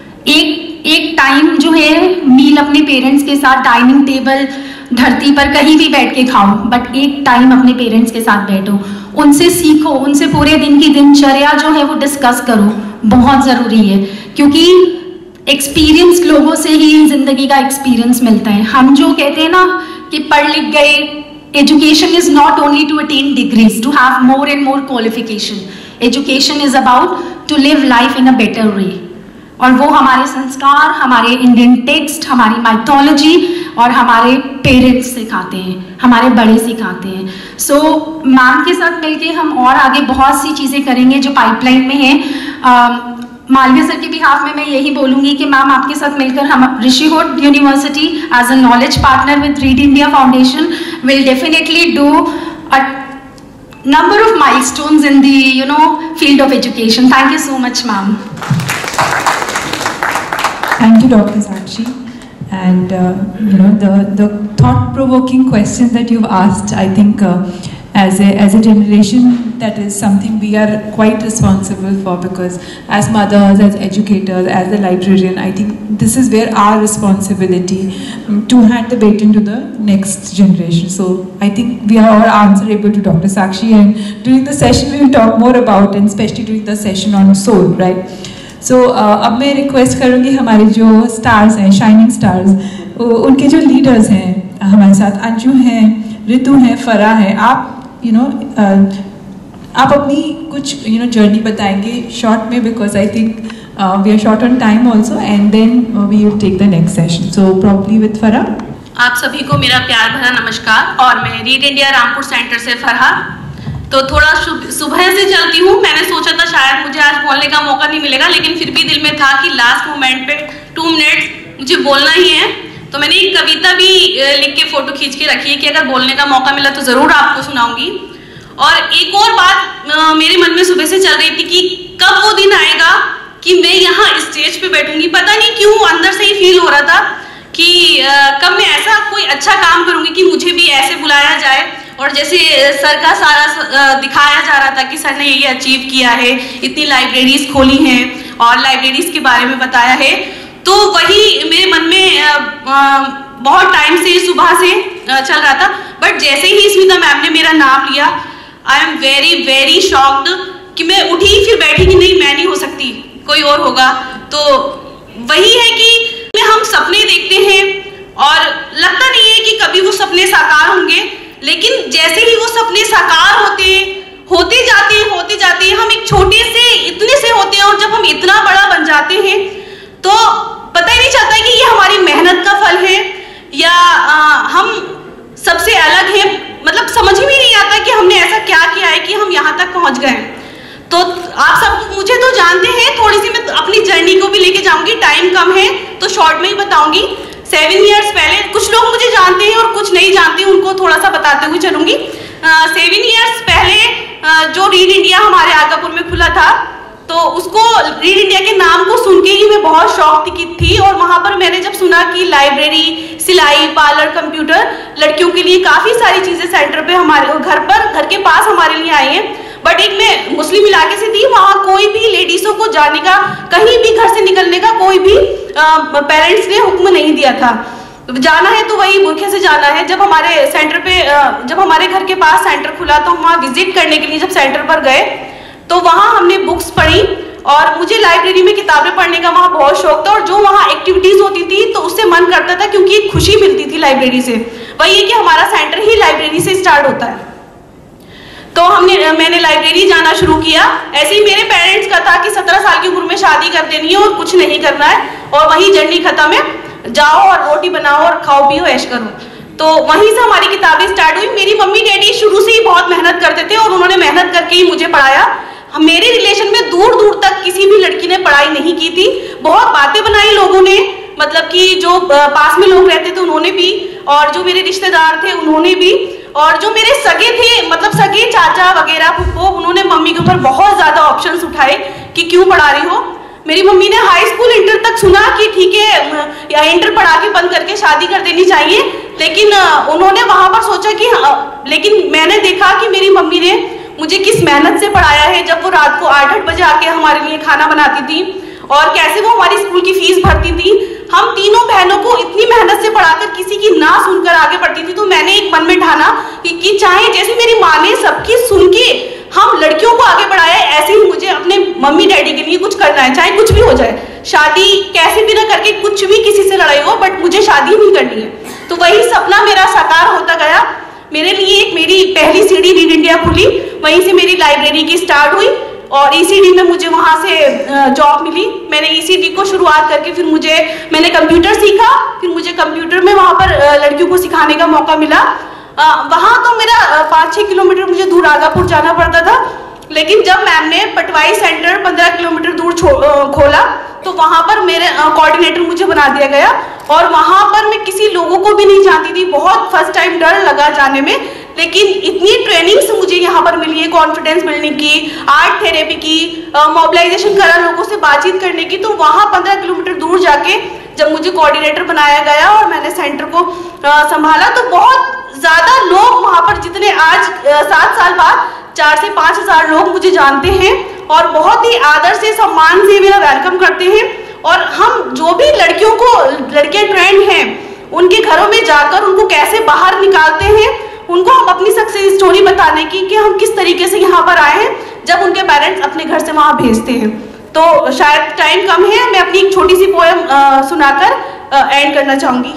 एक एक टाइम जो है मील अपने पेरेंट्स के साथ, डाइनिंग टेबल, धरती पर कहीं भी बैठ के खाओ, बट एक टाइम अपने पेरेंट्स के साथ बैठो, उनसे सीखो, उनसे पूरे दिन की दिनचर्या जो है वो डिस्कस करो, बहुत ज़रूरी है। क्योंकि एक्सपीरियंस लोगों से ही ज़िंदगी का एक्सपीरियंस मिलता है। हम जो कहते हैं ना कि पढ़ लिख गए, education is not only to attain degrees, to have more and more qualification. Education is about to live life in a better way. और वो हमारे संस्कार, हमारे इंडियन टेक्स्ट, हमारी माइथोलॉजी और हमारे पेरेंट्स सिखाते हैं, हमारे बड़े सिखाते हैं। सो मैम के साथ मिलके हम और आगे बहुत सी चीज़ें करेंगे जो पाइपलाइन में हैं। मालवीय सर के बिहाफ में मैं यही बोलूँगी कि मैम आपके साथ मिलकर हम Rishihood University as a knowledge partner with Read India Foundation will definitely do a number of milestones in the you know field of education. Thank you so much, ma'am. Thank you, Doctor Sakshi. And uh, you know the the thought-provoking questions that you've asked, I think uh, as a as a generation, that is something we are quite responsible for, because as mothers, as educators, as a librarian, I think this is where our responsibility um, to hand the baton to the next generation. So I think we are all answerable to Doctor Sakshi, and during the session we will talk more about, and especially during the session on soul, right? So uh, अब मैं request करूँगी हमारे जो stars हैं, shining stars, उनके जो leaders हैं हमारे साथ, अंजू हैं, ऋतु हैं, फरा है, आप you you know know, uh, आप अपनी कुछ यू नो जर्नी बताएंगे शॉर्ट में, because I think we are short on time also, and then we will take the next session. So probably with Farah. आप सभी को मेरा प्यार भरा नमस्कार, और मैं रीड इंडिया रामपुर सेंटर से फरहा. तो थोड़ा सुबह से चलती हूँ. मैंने सोचा था शायद मुझे आज बोलने का मौका नहीं मिलेगा, लेकिन फिर भी दिल में था कि लास्ट मोमेंट पे टू मिनट्स मुझे बोलना ही है. तो मैंने एक कविता भी लिख के फोटो खींच के रखी है कि अगर बोलने का मौका मिला तो ज़रूर आपको सुनाऊंगी. और एक और बात मेरे मन में सुबह से चल रही थी कि कब वो दिन आएगा कि मैं यहाँ स्टेज पे बैठूंगी. पता नहीं क्यों अंदर से ही फील हो रहा था कि कब मैं ऐसा कोई अच्छा काम करूंगी कि मुझे भी ऐसे बुलाया जाए, और जैसे सर का सारा दिखाया जा रहा था कि सर ने ये अचीव किया है, इतनी लाइब्रेरीज खोली हैं और लाइब्रेरीज के बारे में बताया है. तो वही मेरे मन में बहुत टाइम से, सुबह से चल रहा था. बट जैसे ही स्मिता मैम ने मेरा नाम लिया, I am very very shocked कि मैं उठी फिर बैठी कि नहीं, मैं नहीं हो सकती, कोई और होगा. तो वही है कि हम सपने देखते हैं और लगता नहीं है कि कभी वो सपने साकार होंगे, लेकिन जैसे ही वो सपने साकार होते होते जाते हैं होते जाते हैं हम एक छोटे से इतने से होते हैं, और जब हम इतना बड़ा बन जाते हैं तो पता ही नहीं चलता कि ये हमारी मेहनत का फल है या आ, हम सबसे अलग हैं. मतलब समझ ही नहीं आता कि हमने ऐसा क्या किया है कि हम यहाँ तक पहुँच गए. तो आप सब मुझे तो जानते हैं, थोड़ी सी मैं अपनी जर्नी को भी लेके जाऊंगी. टाइम कम है तो शॉर्ट में ही बताऊंगी. सेवन इयर्स पहले, कुछ लोग मुझे जानते हैं और कुछ नहीं जानते, उनको थोड़ा सा बताते हुए चलूंगी. सेवन इयर्स पहले आ, जो रीड इंडिया हमारे आगापुर में खुला था, तो उसको रीड इंडिया के नाम को सुन के ही मैं बहुत शौक थी. और वहाँ पर मैंने जब सुना कि लाइब्रेरी, सिलाई, पार्लर, कंप्यूटर, लड़कियों के लिए काफ़ी सारी चीज़ें सेंटर पे हमारे घर पर, घर के पास हमारे लिए आई हैं. बट एक मैं मुस्लिम इलाके से थी, वहाँ कोई भी लेडीज़ों को जाने का, कहीं भी घर से निकलने का कोई भी पेरेंट्स ने हुक्म नहीं दिया था. जाना है तो वही बुरखे से जाना है. जब हमारे सेंटर पे, जब हमारे घर के पास सेंटर खुला, तो हम वहाँ विजिट करने के लिए जब सेंटर पर गए, तो वहाँ हमने बुक्स पढ़ी, और मुझे लाइब्रेरी में किताबें पढ़ने का वहाँ बहुत शौक था. और जो वहाँ एक्टिविटीज़ होती थी तो उससे मन करता था, क्योंकि एक खुशी मिलती थी लाइब्रेरी से. वही है कि हमारा सेंटर ही लाइब्रेरी से स्टार्ट होता है. तो हमने मैंने लाइब्रेरी जाना शुरू किया. ऐसे ही मेरे पेरेंट्स का था कि सत्रह साल की उम्र में शादी कर देनी है और कुछ नहीं करना है, और वही जर्नी खत्म है, जाओ और रोटी बनाओ और खाओ पियो ऐश करो. तो वहीं से हमारी किताबें स्टार्ट हुई. मेरी मम्मी डैडी शुरू से ही बहुत मेहनत करते थे, और उन्होंने मेहनत करके ही मुझे पढ़ाया. मेरे रिलेशन में दूर दूर तक किसी भी लड़की ने पढ़ाई नहीं की थी. बहुत बातें बनाई लोगों ने, मतलब कि जो पास में लोग रहते थे उन्होंने भी, और जो मेरे रिश्तेदार थे उन्होंने भी, और जो मेरे सगे थे, मतलब सगे चाचा वगैरह फुफ्फो, उन्होंने मम्मी के ऊपर बहुत ज़्यादा ऑप्शंस उठाए कि क्यों पढ़ा रही हो. मेरी मम्मी ने हाई स्कूल इंटर तक सुना कि ठीक है या इंटर पढ़ा के बंद करके शादी कर देनी चाहिए, लेकिन उन्होंने वहाँ पर सोचा कि, लेकिन मैंने देखा कि मेरी मम्मी ने मुझे किस मेहनत से पढ़ाया है. जब वो रात को आठ आठ बजे आके हमारे लिए खाना बनाती थी, और कैसे वो हमारी स्कूल की फीस भरती थी. हम तीनों बहनों को इतनी मेहनत से पढ़ाकर किसी की ना सुनकर आगे बढ़ती थी. तो मैंने एक मन में ठाना कि, कि चाहे जैसे मेरी माँ ने सबकी सुन के हम लड़कियों को आगे बढ़ाया है, ऐसे ही मुझे अपने मम्मी डैडी के लिए कुछ करना है, चाहे कुछ भी हो जाए. शादी कैसे भी ना करके, कुछ भी किसी से लड़ाई हो, बट मुझे शादी नहीं करनी है. तो वही सपना मेरा साकार होता गया. मेरे लिए एक मेरी पहली सीढ़ी रीड इंडिया खुली, वहीं से मेरी लाइब्रेरी की स्टार्ट हुई. और ईसीडी में मुझे वहाँ से जॉब मिली। मैंने ईसीडी को शुरुआत करके फिर मुझे मैंने कंप्यूटर सीखा, फिर मुझे कंप्यूटर में वहाँ पर लड़कियों को सिखाने का मौका मिला। वहाँ तो मेरा पाँच छः किलोमीटर मुझे दूर आगापुर जाना पड़ता था, लेकिन जब मैम ने पटवाई सेंटर पंद्रह किलोमीटर दूर खोला तो वहाँ पर मेरे कोऑर्डिनेटर मुझे बना दिया गया, और वहाँ पर मैं किसी लोगों को भी नहीं जानती थी। बहुत फर्स्ट टाइम डर लगा जाने में, लेकिन इतनी ट्रेनिंग्स मुझे यहाँ पर मिली है, कॉन्फिडेंस बिल्डिंग की, आर्ट थेरेपी की, मोबिलाइजेशन करा, लोगों से बातचीत करने की। तो वहाँ पंद्रह किलोमीटर दूर जाके जब मुझे कोऑर्डिनेटर बनाया गया और मैंने सेंटर को संभाला, तो बहुत ज़्यादा लोग वहाँ पर, जितने आज सात साल बाद चार से पाँच हजार लोग मुझे जानते हैं और बहुत ही आदर से सम्मान से मेरा वेलकम करते हैं। और हम जो भी लड़कियों को, लड़कियां ट्रेंड हैं, उनके घरों में जाकर उनको कैसे बाहर निकालते हैं, उनको हम अपनी सक्सेस स्टोरी बताने की कि हम किस तरीके से यहाँ पर आए हैं, जब उनके पेरेंट्स अपने घर से वहाँ भेजते हैं। तो शायद टाइम कम है, मैं अपनी एक छोटी सी पोएम सुनाकर एंड करना चाहूँगी।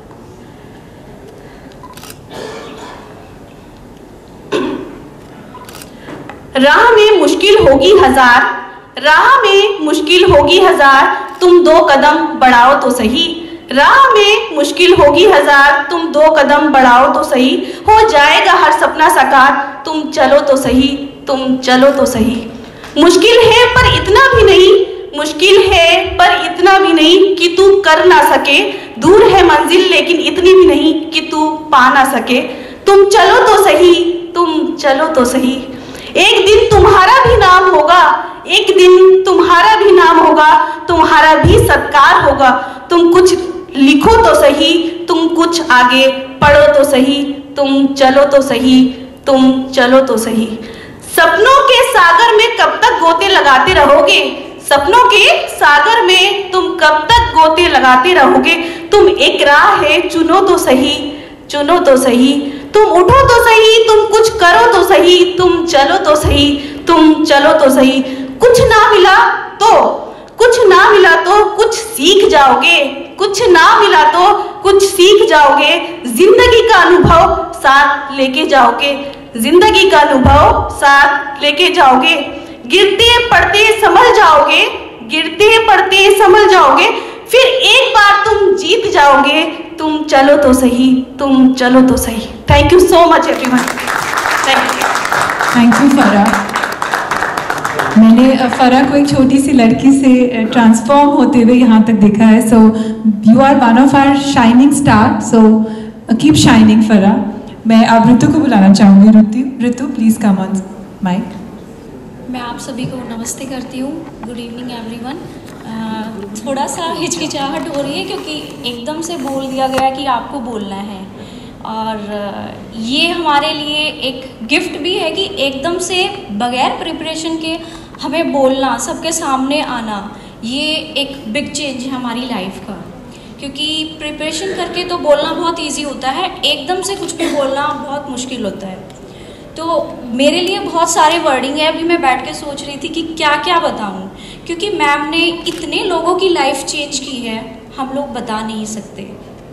राह में मुश्किल होगी हजार, राह में मुश्किल होगी हजार, तुम दो कदम बढ़ाओ तो सही। राह में मुश्किल होगी हजार, तुम दो कदम बढ़ाओ तो सही। हो जाएगा हर सपना साकार, तुम चलो तो सही, तुम चलो तो सही। मुश्किल है पर इतना भी नहीं, मुश्किल है पर इतना भी नहीं कि तू कर ना सके। दूर है मंजिल लेकिन इतनी भी नहीं कि तू पा ना सके। तुम चलो तो सही, तुम चलो तो सही। एक दिन तुम्हारा भी नाम होगा, एक दिन तुम्हारा भी नाम होगा, तुम्हारा भी सत्कार होगा। तुम कुछ लिखो तो सही, तुम कुछ आगे पढ़ो तो सही, तुम चलो तो सही, तुम चलो तो सही। सपनों के सागर में कब तक गोते लगाते रहोगे, सपनों के सागर में तुम कब तक गोते लगाते रहोगे। तुम एक राह है, चुनो तो सही, चुनो तो सही। तुम उठो तो सही, तुम कुछ करो तो सही, तुम चलो तो सही, तुम चलो तो सही। कुछ ना मिला तो कुछ ना मिला तो कुछ सीख जाओगे, कुछ ना मिला तो कुछ सीख जाओगे। जिंदगी का अनुभव साथ लेके जाओगे, जिंदगी का अनुभव साथ लेके जाओगे। गिरते पड़ते संभल जाओगे, गिरते पड़ते संभल जाओगे। फिर एक बार तुम जीत जाओगे, तुम चलो तो सही, तुम चलो तो सही। Thank you so much everyone. Thank you. Thank you Farah. मैंने फराह को एक छोटी सी लड़की से ट्रांसफॉर्म होते हुए यहाँ तक देखा है। So you are one of our shining star, so keep shining Farah. मैं अब ऋतु को बुलाना चाहूँगी। Ritu Ritu please come on mic. मैं आप सभी को नमस्ते करती हूँ। Good evening everyone. थोड़ा सा हिचकिचाहट हो रही है क्योंकि एकदम से बोल दिया गया कि आपको बोलना है, और ये हमारे लिए एक गिफ्ट भी है कि एकदम से बगैर प्रिपरेशन के हमें बोलना, सबके सामने आना, ये एक बिग चेंज है हमारी लाइफ का। क्योंकि प्रिपरेशन करके तो बोलना बहुत इजी होता है, एकदम से कुछ भी बोलना बहुत मुश्किल होता है। तो मेरे लिए बहुत सारे वर्डिंग है। अभी मैं बैठ के सोच रही थी कि क्या क्या बताऊं, क्योंकि मैम ने इतने लोगों की लाइफ चेंज की है, हम लोग बता नहीं सकते।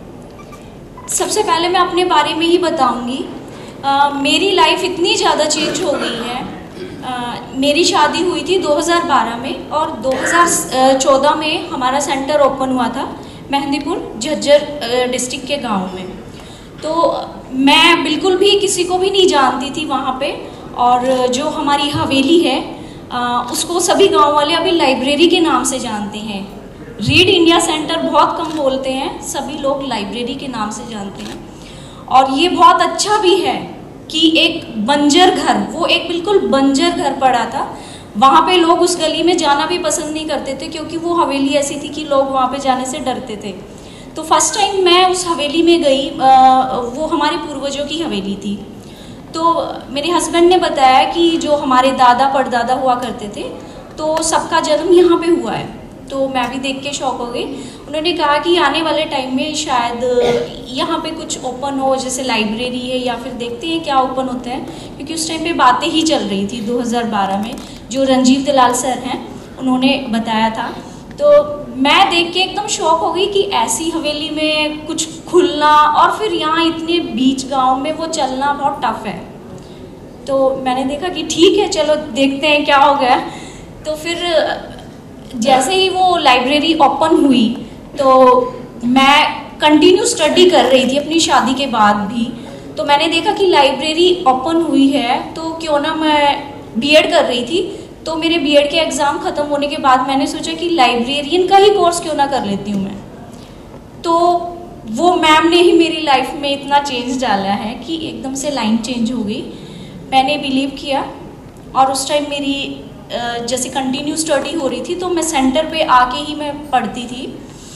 सबसे पहले मैं अपने बारे में ही बताऊंगी। आ, मेरी लाइफ इतनी ज़्यादा चेंज हो गई है। आ, मेरी शादी हुई थी दो हज़ार बारह में, और दो हज़ार चौदह में हमारा सेंटर ओपन हुआ था मेहंदीपुर झज्जर डिस्ट्रिक्ट के गांव में। तो मैं बिल्कुल भी किसी को भी नहीं जानती थी वहाँ पे, और जो हमारी हवेली है आ, उसको सभी गांव वाले अभी लाइब्रेरी के नाम से जानते हैं। रीड इंडिया सेंटर बहुत कम बोलते हैं, सभी लोग लाइब्रेरी के नाम से जानते हैं। और ये बहुत अच्छा भी है कि एक बंजर घर, वो एक बिल्कुल बंजर घर पड़ा था, वहाँ पे लोग उस गली में जाना भी पसंद नहीं करते थे, क्योंकि वो हवेली ऐसी थी कि लोग वहाँ पे जाने से डरते थे। तो फर्स्ट टाइम मैं उस हवेली में गई, आ, वो हमारे पूर्वजों की हवेली थी। तो मेरे हस्बैंड ने बताया कि जो हमारे दादा परदादा हुआ करते थे, तो सबका जन्म यहाँ पे हुआ है। तो मैं भी देख के शौक हो गई। उन्होंने कहा कि आने वाले टाइम में शायद यहाँ पे कुछ ओपन हो, जैसे लाइब्रेरी है, या फिर देखते हैं क्या ओपन होता है, क्योंकि उस टाइम पे बातें ही चल रही थी दो हज़ार बारह में। जो रंजीव दलाल सर हैं उन्होंने बताया था। तो मैं देख के एकदम शौक हो गई कि ऐसी हवेली में कुछ खुलना, और फिर यहाँ इतने बीच गांव में वो चलना बहुत टफ है। तो मैंने देखा कि ठीक है चलो देखते हैं क्या हो गया। तो फिर जैसे ही वो लाइब्रेरी ओपन हुई तो मैं कंटिन्यू स्टडी कर रही थी अपनी शादी के बाद भी। तो मैंने देखा कि लाइब्रेरी ओपन हुई है तो क्यों ना, मैं बीएड कर रही थी तो मेरे बीएड के एग्ज़ाम ख़त्म होने के बाद मैंने सोचा कि लाइब्रेरियन का ही कोर्स क्यों ना कर लेती हूँ मैं। तो वो मैम ने ही मेरी लाइफ में इतना चेंज डाला है कि एकदम से लाइन चेंज हो गई। मैंने बिलीव किया और उस टाइम मेरी जैसे कंटिन्यू स्टडी हो रही थी तो मैं सेंटर पे आके ही मैं पढ़ती थी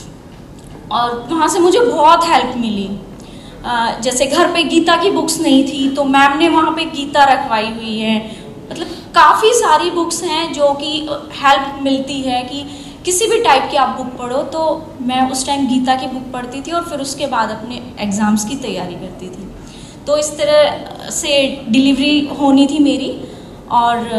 और वहाँ से मुझे बहुत हेल्प मिली। जैसे घर पे गीता की बुक्स नहीं थी तो मैम ने वहाँ पे गीता रखवाई हुई है। मतलब काफ़ी सारी बुक्स हैं जो कि हेल्प मिलती है कि किसी भी टाइप की आप बुक पढ़ो। तो मैं उस टाइम गीता की बुक पढ़ती थी और फिर उसके बाद अपने एग्ज़ाम्स की तैयारी करती थी। तो इस तरह से डिलीवरी होनी थी मेरी और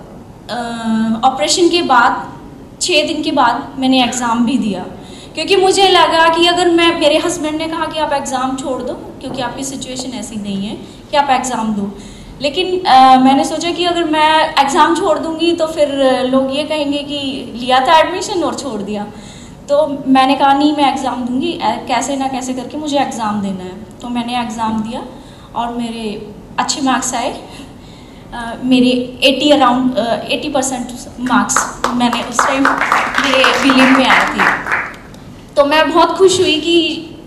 ऑपरेशन के बाद छः दिन के बाद मैंने एग्ज़ाम भी दिया, क्योंकि मुझे लगा कि अगर मैं, मेरे हस्बैंड ने कहा कि आप एग्ज़ाम छोड़ दो क्योंकि आपकी सिचुएशन ऐसी नहीं है कि आप एग्ज़ाम दो। लेकिन आ, मैंने सोचा कि अगर मैं एग्ज़ाम छोड़ दूंगी तो फिर लोग ये कहेंगे कि लिया था एडमिशन और छोड़ दिया। तो मैंने कहा नहीं, मैं एग्ज़ाम दूंगी, कैसे ना कैसे करके मुझे एग्ज़ाम देना है। तो मैंने एग्ज़ाम दिया और मेरे अच्छे मार्क्स आए। Uh, मेरे अस्सी अराउंड अस्सी परसेंट मार्क्स मैंने उस टाइम मेरे बिलीव में आए थे। तो मैं बहुत खुश हुई कि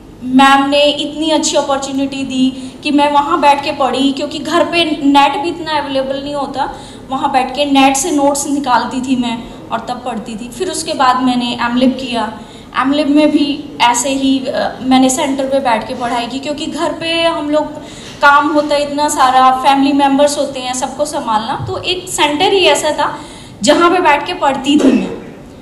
मैम ने इतनी अच्छी अपॉर्चुनिटी दी कि मैं वहाँ बैठ के पढ़ी, क्योंकि घर पे नेट भी इतना अवेलेबल नहीं होता। वहाँ बैठ के नेट से नोट्स निकालती थी मैं और तब पढ़ती थी। फिर उसके बाद मैंने एमलिब किया। एमलिब में भी ऐसे ही uh, मैंने सेंटर पे बैठ के पढ़ाई की, क्योंकि घर पे हम लोग काम होता है इतना सारा, फैमिली मेम्बर्स होते हैं, सबको संभालना। तो एक सेंटर ही ऐसा था जहाँ पे बैठ के पढ़ती थी मैं।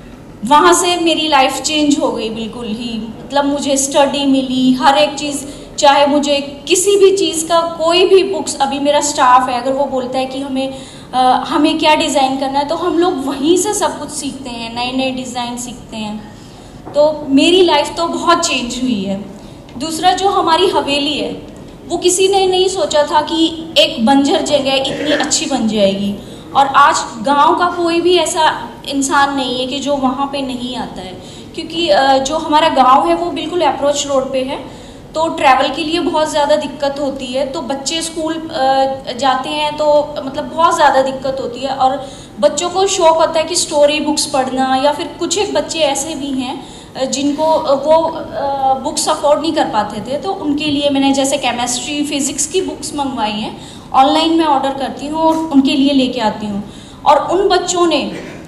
वहाँ से मेरी लाइफ चेंज हो गई बिल्कुल ही। मतलब मुझे स्टडी मिली, हर एक चीज़, चाहे मुझे किसी भी चीज़ का कोई भी बुक्स, अभी मेरा स्टाफ है अगर वो बोलता है कि हमें आ, हमें क्या डिज़ाइन करना है तो हम लोग वहीं से सब कुछ सीखते हैं, नए नए डिज़ाइन सीखते हैं। तो मेरी लाइफ तो बहुत चेंज हुई है। दूसरा, जो हमारी हवेली है वो किसी ने नहीं सोचा था कि एक बंजर जगह इतनी अच्छी बन जाएगी। और आज गांव का कोई भी ऐसा इंसान नहीं है कि जो वहाँ पे नहीं आता है, क्योंकि जो हमारा गांव है वो बिल्कुल अप्रोच रोड पे है। तो ट्रैवल के लिए बहुत ज़्यादा दिक्कत होती है। तो बच्चे स्कूल जाते हैं तो मतलब बहुत ज़्यादा दिक्कत होती है। और बच्चों को शौक़ होता है कि स्टोरी बुक्स पढ़ना, या फिर कुछ एक बच्चे ऐसे भी हैं जिनको वो बुक्स अफोर्ड नहीं कर पाते थे। तो उनके लिए मैंने जैसे केमिस्ट्री, फिज़िक्स की बुक्स मंगवाई हैं, ऑनलाइन मैं ऑर्डर करती हूँ और उनके लिए लेके आती हूँ। और उन बच्चों ने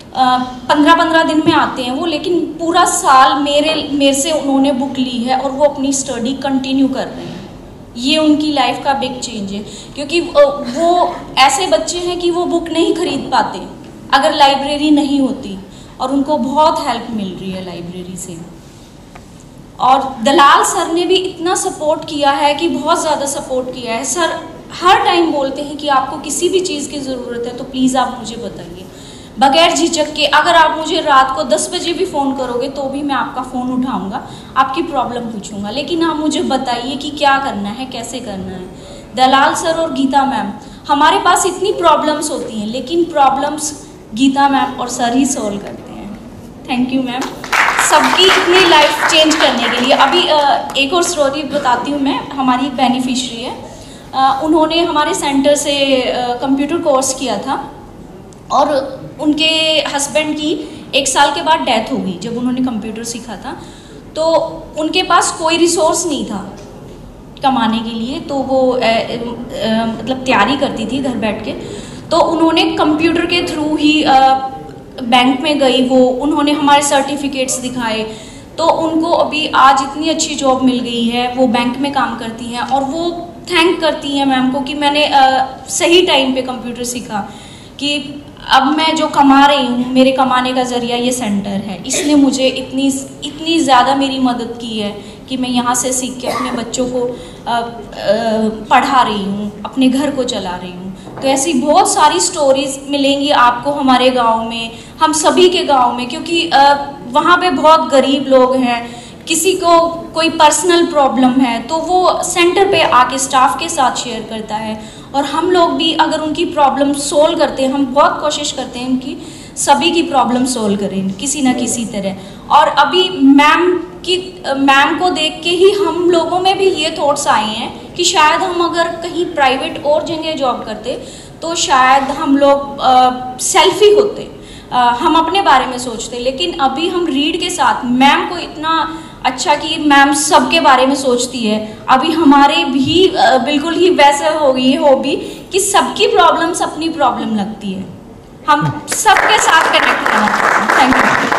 पंद्रह पंद्रह दिन में आते हैं वो, लेकिन पूरा साल मेरे मेरे से उन्होंने बुक ली है और वो अपनी स्टडी कंटिन्यू कर रहे हैं। ये उनकी लाइफ का बिग चेंज है, क्योंकि वो ऐसे बच्चे हैं कि वो बुक नहीं खरीद पाते अगर लाइब्रेरी नहीं होती, और उनको बहुत हेल्प मिल रही है लाइब्रेरी से। और दलाल सर ने भी इतना सपोर्ट किया है कि बहुत ज़्यादा सपोर्ट किया है। सर हर टाइम बोलते हैं कि आपको किसी भी चीज़ की ज़रूरत है तो प्लीज़ आप मुझे बताइए, बगैर झिझक के। अगर आप मुझे रात को दस बजे भी फ़ोन करोगे तो भी मैं आपका फ़ोन उठाऊंगा, आपकी प्रॉब्लम पूछूंगा, लेकिन आप मुझे बताइए कि क्या करना है, कैसे करना है। दलाल सर और गीता मैम, हमारे पास इतनी प्रॉब्लम्स होती हैं लेकिन प्रॉब्लम्स गीता मैम और सर ही सॉल्व करते हैं। थैंक यू मैम, सबकी इतनी लाइफ चेंज करने के लिए। अभी एक और स्टोरी बताती हूँ मैं। हमारी एक बेनिफिशरी है, उन्होंने हमारे सेंटर से कंप्यूटर कोर्स किया था और उनके हस्बैंड की एक साल के बाद डेथ हो गई जब उन्होंने कंप्यूटर सीखा था। तो उनके पास कोई रिसोर्स नहीं था कमाने के लिए, तो वो ए, ए, ए, मतलब तैयारी करती थी घर बैठ के। तो उन्होंने कंप्यूटर के थ्रू ही आ, बैंक में गई वो, उन्होंने हमारे सर्टिफिकेट्स दिखाए, तो उनको अभी आज इतनी अच्छी जॉब मिल गई है। वो बैंक में काम करती हैं और वो थैंक करती हैं मैम को कि मैंने आ, सही टाइम पे कंप्यूटर सीखा, कि अब मैं जो कमा रही हूँ, मेरे कमाने का ज़रिया ये सेंटर है, इसने मुझे इतनी इतनी ज़्यादा मेरी मदद की है कि मैं यहाँ से सीख के अपने बच्चों को आ, आ, पढ़ा रही हूँ, अपने घर को चला रही हूँ। तो ऐसी बहुत सारी स्टोरीज मिलेंगी आपको हमारे गांव में, हम सभी के गांव में, क्योंकि आ, वहाँ पे बहुत गरीब लोग हैं, किसी को कोई पर्सनल प्रॉब्लम है तो वो सेंटर पे आके स्टाफ के साथ शेयर करता है, और हम लोग भी अगर उनकी प्रॉब्लम सोल्व करते हैं, हम बहुत कोशिश करते हैं उनकी सभी की प्रॉब्लम सोल्व करें किसी ना किसी तरह। और अभी मैम की मैम को देख के ही हम लोगों में भी ये थॉट्स आए हैं कि शायद हम अगर कहीं प्राइवेट और जगह जॉब करते तो शायद हम लोग सेल्फी होते, आ, हम अपने बारे में सोचते, लेकिन अभी हम रीड के साथ मैम को इतना अच्छा कि मैम सबके बारे में सोचती है, अभी हमारे भी आ, बिल्कुल ही वैसे हो गई हो भी कि सबकी प्रॉब्लम्स अपनी प्रॉब्लम लगती है, हम सबके साथ कनेक्ट करना। Thank you.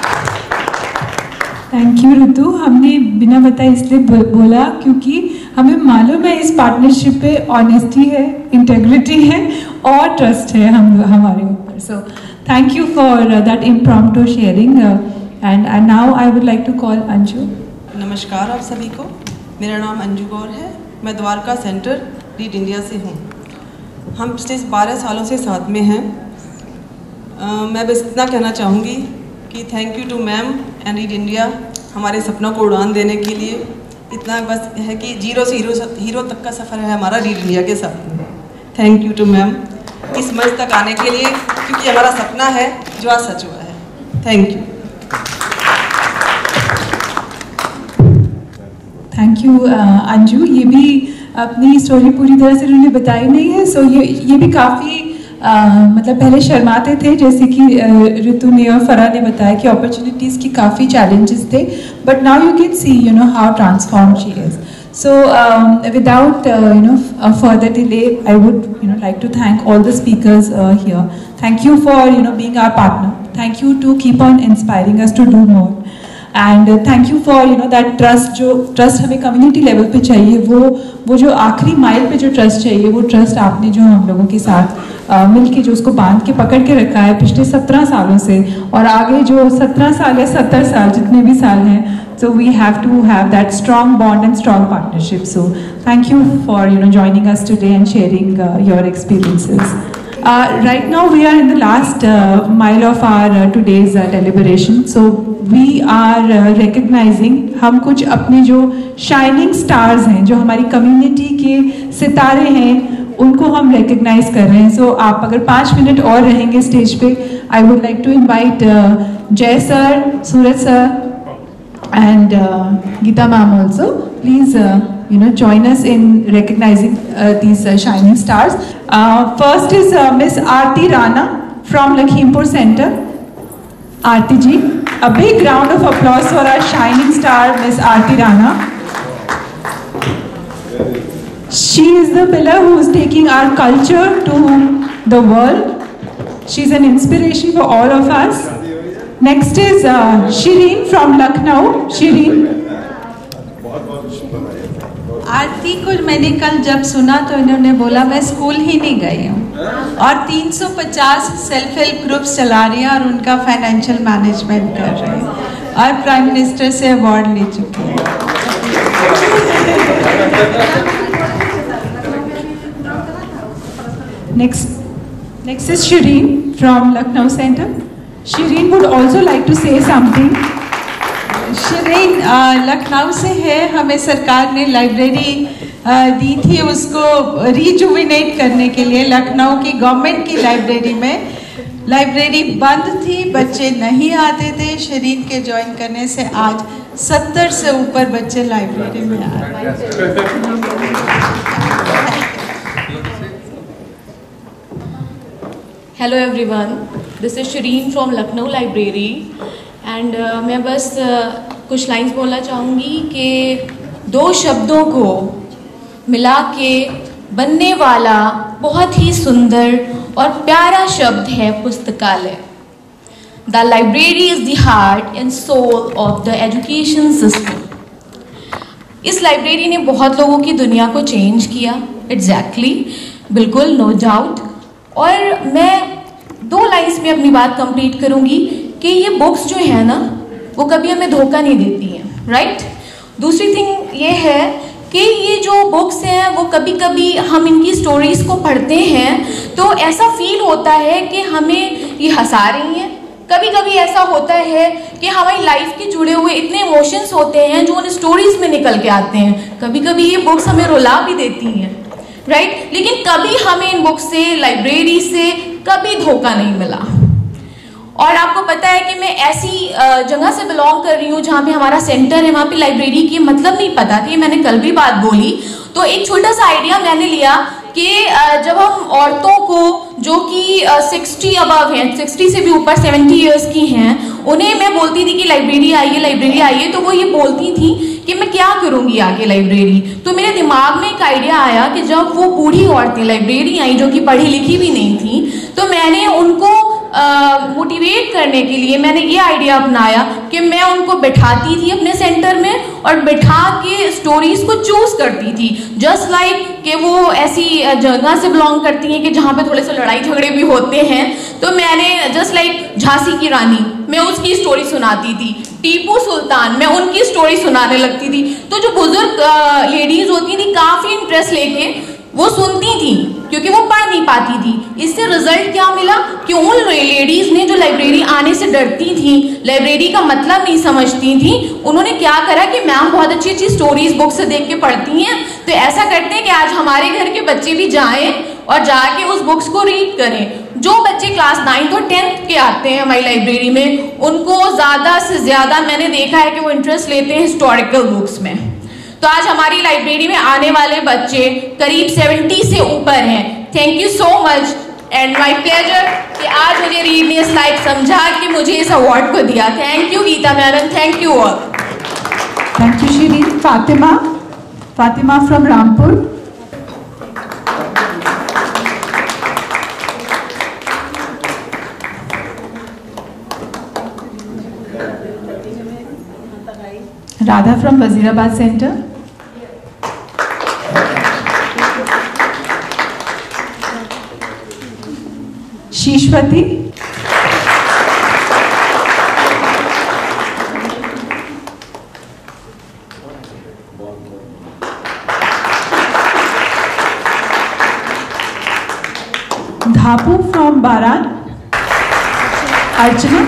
Thank you Ritu. हमने बिना बताए इसलिए बोला क्योंकि हमें मालूम है इस पार्टनरशिप पे ऑनेस्टी है, इंटेग्रिटी है और ट्रस्ट है हम हमारे ऊपर। So thank you for that impromptu sharing and and now I would like to call Anju. नमस्कार आप सभी को, मेरा नाम अंजू गौर है, मैं द्वारका सेंटर रीड इंडिया से हूँ। हम पिछले बारह सालों से साथ में हैं। uh, मैं बस इतना कहना चाहूँगी कि thank you to ma'am and Read India हमारे सपनों को उड़ान देने के लिए। इतना बस है कि जीरो से हीरो हीरो तक का सफ़र है हमारा रीड इंडिया के साथ। थैंक यू टू मैम इस मंच तक आने के लिए, क्योंकि हमारा सपना है जो आज सच हुआ है। Thank you. Thank you Anju. ये भी अपनी स्टोरी पूरी तरह से उन्होंने बताई नहीं है, सो ये ये भी काफ़ी Uh, मतलब पहले शर्माते थे, जैसे कि ऋतु ने और फरा ने बताया कि अपॉर्चुनिटीज़ की काफ़ी चैलेंजेस थे, but now you can see you know how transform she is. So without you know further delay I would you know like to thank all the speakers here. Thank you for you know being our partner, thank you to keep on inspiring us to do more, and thank you for you know that trust. जो trust हमें community level पे चाहिए, वो वो जो आखिरी mile पे जो ट्रस्ट चाहिए, वो ट्रस्ट आपने जो हम लोगों के साथ uh, मिल के जो उसको बांध के पकड़ के रखा है पिछले सत्रह सालों से, और आगे जो सत्रह साल या सत्तर साल जितने भी साल हैं, so we have to have that strong bond and strong partnership. So thank you for you know joining us today and sharing uh, your experiences. Uh, right now we are in the last uh, mile of our uh, today's uh, deliberation. So we are uh, recognizing हम कुछ अपने जो shining stars हैं, जो हमारी community के सितारे हैं, उनको हम recognize कर रहे हैं। So आप अगर पाँच मिनट और रहेंगे स्टेज पे, I would like to invite uh, Jay sir, Suraj sir and uh, Geeta ma'am also. Please uh, you know join us in recognizing uh, these uh, shining stars. Uh, first is uh, Miss Aarti Rana from Lakhimpur Center. Aarti ji, a big round of applause for our shining star Miss Aarti Rana. She is the pillar who is taking our culture to the world. She is an inspiration for all of us. Next is uh, Shireen from Lucknow. Shireen. Aarti को मैंने कल जब सुना तो इन्होंने बोला मैं school ही नहीं गई हूँ, और तीन सौ पचास सेल्फ हेल्प ग्रुप्स चला रही हैं और उनका फाइनेंशियल मैनेजमेंट कर रही हैं, और प्राइम मिनिस्टर से अवार्ड ले चुकी हैं। Next, next is Shireen from Lucknow Center. Shireen would also like to say something. Shareen Lucknow से है, हमें सरकार ने लाइब्रेरी दी थी उसको रिजुविनेट करने के लिए। लखनऊ की गवर्नमेंट की लाइब्रेरी में लाइब्रेरी बंद थी, बच्चे नहीं आते थे। शरीन के ज्वाइन करने से आज सत्तर से ऊपर बच्चे लाइब्रेरी में आ रहे हैं। Hello everyone, this is Shireen from Lucknow library and मैं बस uh, कुछ लाइंस बोलना चाहूँगी कि दो शब्दों को मिला के बनने वाला बहुत ही सुंदर और प्यारा शब्द है पुस्तकालय। The library is the heart and soul of the education system. इस लाइब्रेरी ने बहुत लोगों की दुनिया को चेंज किया, एग्जैक्टली exactly, बिल्कुल नो डाउट। और मैं दो लाइन्स में अपनी बात कंप्लीट करूंगी कि ये बुक्स जो है ना वो कभी हमें धोखा नहीं देती हैं, राइट। दूसरी थिंग ये है कि ये जो बुक्स हैं वो कभी कभी हम इनकी स्टोरीज को पढ़ते हैं तो ऐसा फील होता है कि हमें ये हंसा रही हैं, कभी कभी ऐसा होता है कि हमारी लाइफ के जुड़े हुए इतने इमोशंस होते हैं जो उन स्टोरीज में निकल के आते हैं। कभी कभी ये बुक्स हमें रुला भी देती हैं, राइट, लेकिन कभी हमें इन बुक्स से, लाइब्रेरी से कभी धोखा नहीं मिला। और आपको पता है कि मैं ऐसी जगह से बिलोंग कर रही हूँ जहाँ पे हमारा सेंटर है, वहाँ पे लाइब्रेरी की मतलब नहीं पता थी। मैंने कल भी बात बोली, तो एक छोटा सा आइडिया मैंने लिया कि जब हम औरतों को जो कि सिक्सटी अबव हैं, सिक्सटी से भी ऊपर सेवेंटी इयर्स की हैं, उन्हें मैं बोलती थी कि लाइब्रेरी आइए, लाइब्रेरी आइए, तो वो ये बोलती थी कि मैं क्या करूँगी आगे लाइब्रेरी। तो मेरे दिमाग में एक आइडिया आया कि जब वो बूढ़ी औरतें लाइब्रेरी आई जो कि पढ़ी लिखी भी नहीं थी, तो मैंने उनको मोटिवेट करने के लिए मैंने ये आइडिया अपनाया कि मैं उनको बैठाती थी अपने सेंटर में और बैठा के स्टोरीज को चूज करती थी। जस्ट लाइक like कि वो ऐसी जगह से बिलोंग करती हैं कि जहाँ पे थोड़े से लड़ाई झगड़े भी होते हैं, तो मैंने जस्ट लाइक like झांसी की रानी, मैं उसकी स्टोरी सुनाती थी, टीपू सुल्तान, मैं उनकी स्टोरी सुनाने लगती थी। तो जो बुजुर्ग लेडीज होती थी काफी इंटरेस्ट लेके वो सुनती थी क्योंकि वो पढ़ नहीं पाती थी। इससे रिजल्ट क्या मिला कि उन लेडीज ने जो लाइब्रेरी आने से डरती थी, लाइब्रेरी का मतलब नहीं समझती थी, उन्होंने क्या करा कि मैम बहुत अच्छी अच्छी स्टोरीज बुक से देख के पढ़ती हैं, तो ऐसा करते हैं कि आज हमारे घर के बच्चे भी जाएं और जाके उस बुक्स को रीड करें। जो बच्चे क्लास नाइन्थ और टेंथ के आते हैं हमारी लाइब्रेरी में, उनको ज्यादा से ज्यादा मैंने देखा है कि वो इंटरेस्ट लेते हैं हिस्टोरिकल बुक्स में। तो आज हमारी लाइब्रेरी में आने वाले बच्चे करीब सत्तर से ऊपर हैं। Thank you so much and my pleasure कि आज मुझे रीड ने इस लाइक समझा कि मुझे इस अवार्ड को दिया। Thank you Geeta madam, thank you all. Thank you Shireen. Fatima, Fatima from Rampur. Radha from Wazirabad centre. Shishwati, Dhapu from Baran. Archana,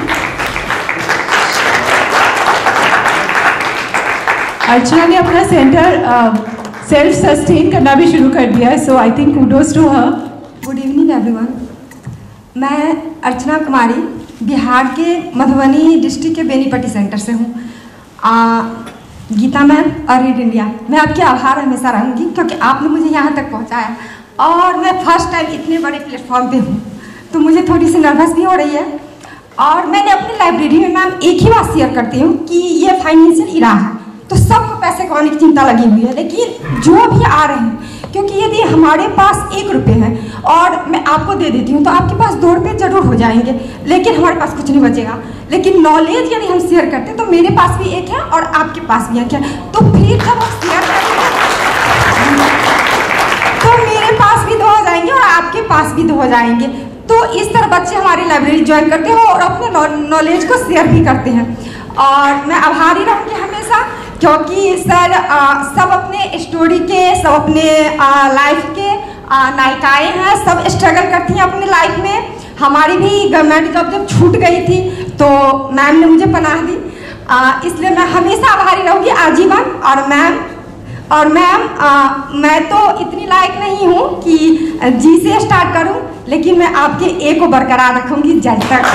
Archana ने अपना सेंटर सेल्फ सस्टेन करना भी शुरू कर दिया है, so I think kudos to her. Good evening everyone, मैं अर्चना कुमारी बिहार के मधुबनी डिस्ट्रिक्ट के बेनीपट्टी सेंटर से हूँ। गीता मैम और रीड इंडिया, मैं आपके आभार हमेशा रहूँगी क्योंकि आपने मुझे यहाँ तक पहुँचाया और मैं फर्स्ट टाइम इतने बड़े प्लेटफॉर्म पे हूँ, तो मुझे थोड़ी सी नर्वस भी हो रही है। और मैंने अपनी लाइब्रेरी में मैम एक ही बात शेयर करती हूँ कि ये फाइनेंशियल इरा है तो सबको पैसे कमाने की चिंता लगी हुई है, लेकिन जो भी आ रहे हैं, क्योंकि यदि हमारे पास एक रुपये है और मैं आपको दे देती हूँ तो आपके पास दो रुपये जरूर हो जाएंगे, लेकिन हमारे पास कुछ नहीं बचेगा। लेकिन नॉलेज यदि हम शेयर करते हैं तो मेरे पास भी एक है और आपके पास भी एक है, तो फिर जब हम शेयर करते हैं तो मेरे पास भी दो हो जाएंगे और आपके पास भी दो हो जाएंगे। तो इस तरह बच्चे हमारी लाइब्रेरी ज्वाइन करते हैं और अपने नॉलेज को शेयर भी करते हैं। और मैं आभारी रहूँगी हमेशा क्योंकि सर आ, सब अपने स्टोरी के, सब अपने लाइफ के नायिकाएँ हैं, सब स्ट्रगल करती हैं अपने लाइफ में। हमारी भी गवर्नमेंट जॉब जब छूट गई थी तो मैम ने मुझे पनाह दी, आ, इसलिए मैं हमेशा आभारी रहूँगी आजीवन। और मैम और मैम मैं तो इतनी लायक नहीं हूँ कि जी से स्टार्ट करूँ, लेकिन मैं आपके ए को बरकरार रखूँगी जब तक।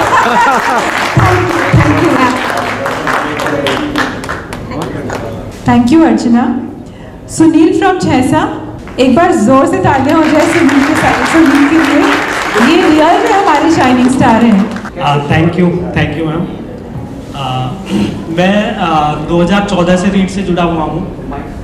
Thank you ma'am. Thank you Archana. Sunil from Chhaisa, एक बार जोर से तालियां हो जाए सुनील के साथ, सुनील के लिए। ये रियल में हमारे शाइनिंग स्टार हैं। Thank you thank you ma'am. मैं uh, दो हज़ार चौदह से रीड से जुड़ा हुआ हूँ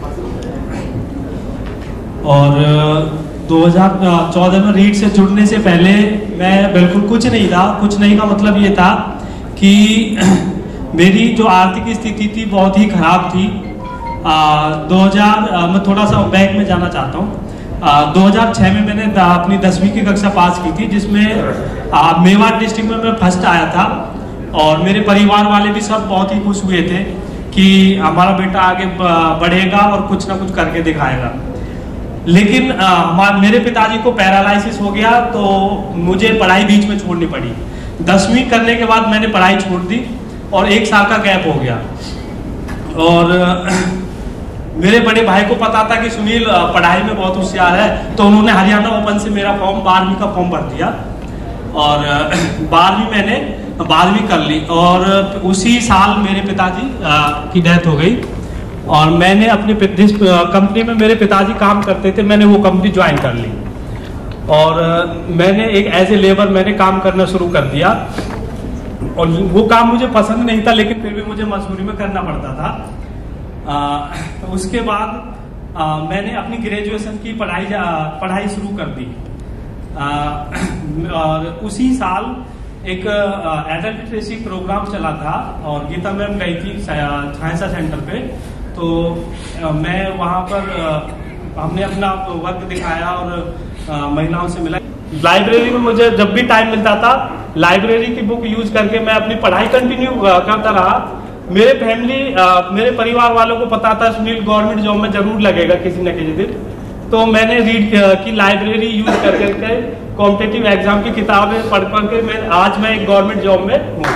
और uh, दो हज़ार चौदह में रीड से जुड़ने से पहले मैं बिल्कुल कुछ नहीं था। कुछ नहीं का मतलब ये था कि मेरी जो आर्थिक स्थिति थी बहुत ही खराब थी। दो हज़ार मैं थोड़ा सा बैक में जाना चाहता हूँ। दो हज़ार छह में मैंने अपनी दसवीं की कक्षा पास की थी, जिसमें आ, मेवाड़ डिस्ट्रिक्ट में मैं फर्स्ट आया था और मेरे परिवार वाले भी सब बहुत ही खुश हुए थे कि हमारा बेटा आगे बढ़ेगा और कुछ ना कुछ करके दिखाएगा। लेकिन आ, मेरे पिताजी को पैरालिसिस हो गया तो मुझे पढ़ाई बीच में छोड़नी पड़ी। दसवीं करने के बाद मैंने पढ़ाई छोड़ दी और एक साल का गैप हो गया। और मेरे बड़े भाई को पता था कि सुनील पढ़ाई में बहुत होशियार है, तो उन्होंने हरियाणा ओपन से मेरा फॉर्म बारहवीं का फॉर्म भर दिया और बारहवीं मैंने बारहवीं कर ली। और उसी साल मेरे पिताजी की डेथ हो गई और मैंने अपने जिस कंपनी में मेरे पिताजी काम करते थे मैंने वो कंपनी ज्वाइन कर ली और मैंने एक एज ए लेबर मैंने काम करना शुरू कर दिया। और वो काम मुझे पसंद नहीं था लेकिन फिर भी मुझे मजबूरी में करना पड़ता था। आ, उसके बाद आ, मैंने अपनी ग्रेजुएशन की पढ़ाई पढ़ाई शुरू कर दी। आ, और उसी साल एक एडल्ट लिटरेसी प्रोग्राम चला था और गीता मैम गई थी झांसा सेंटर पे, तो आ, मैं वहाँ पर आ, हमने अपना वर्क दिखाया और महिलाओं से मिला। लाइब्रेरी में मुझे जब भी टाइम मिलता था लाइब्रेरी की बुक यूज करके मैं अपनी पढ़ाई कंटिन्यू करता रहा। मेरे फैमिली मेरे परिवार वालों को पता था सुनील गवर्नमेंट जॉब में जरूर लगेगा किसी न किसी दिन, तो मैंने रीड की लाइब्रेरी यूज कर करके कॉम्पिटिटिव एग्जाम की किताबें पढ़ पढ़ के मैं आज मैं एक गवर्नमेंट जॉब में हूँ।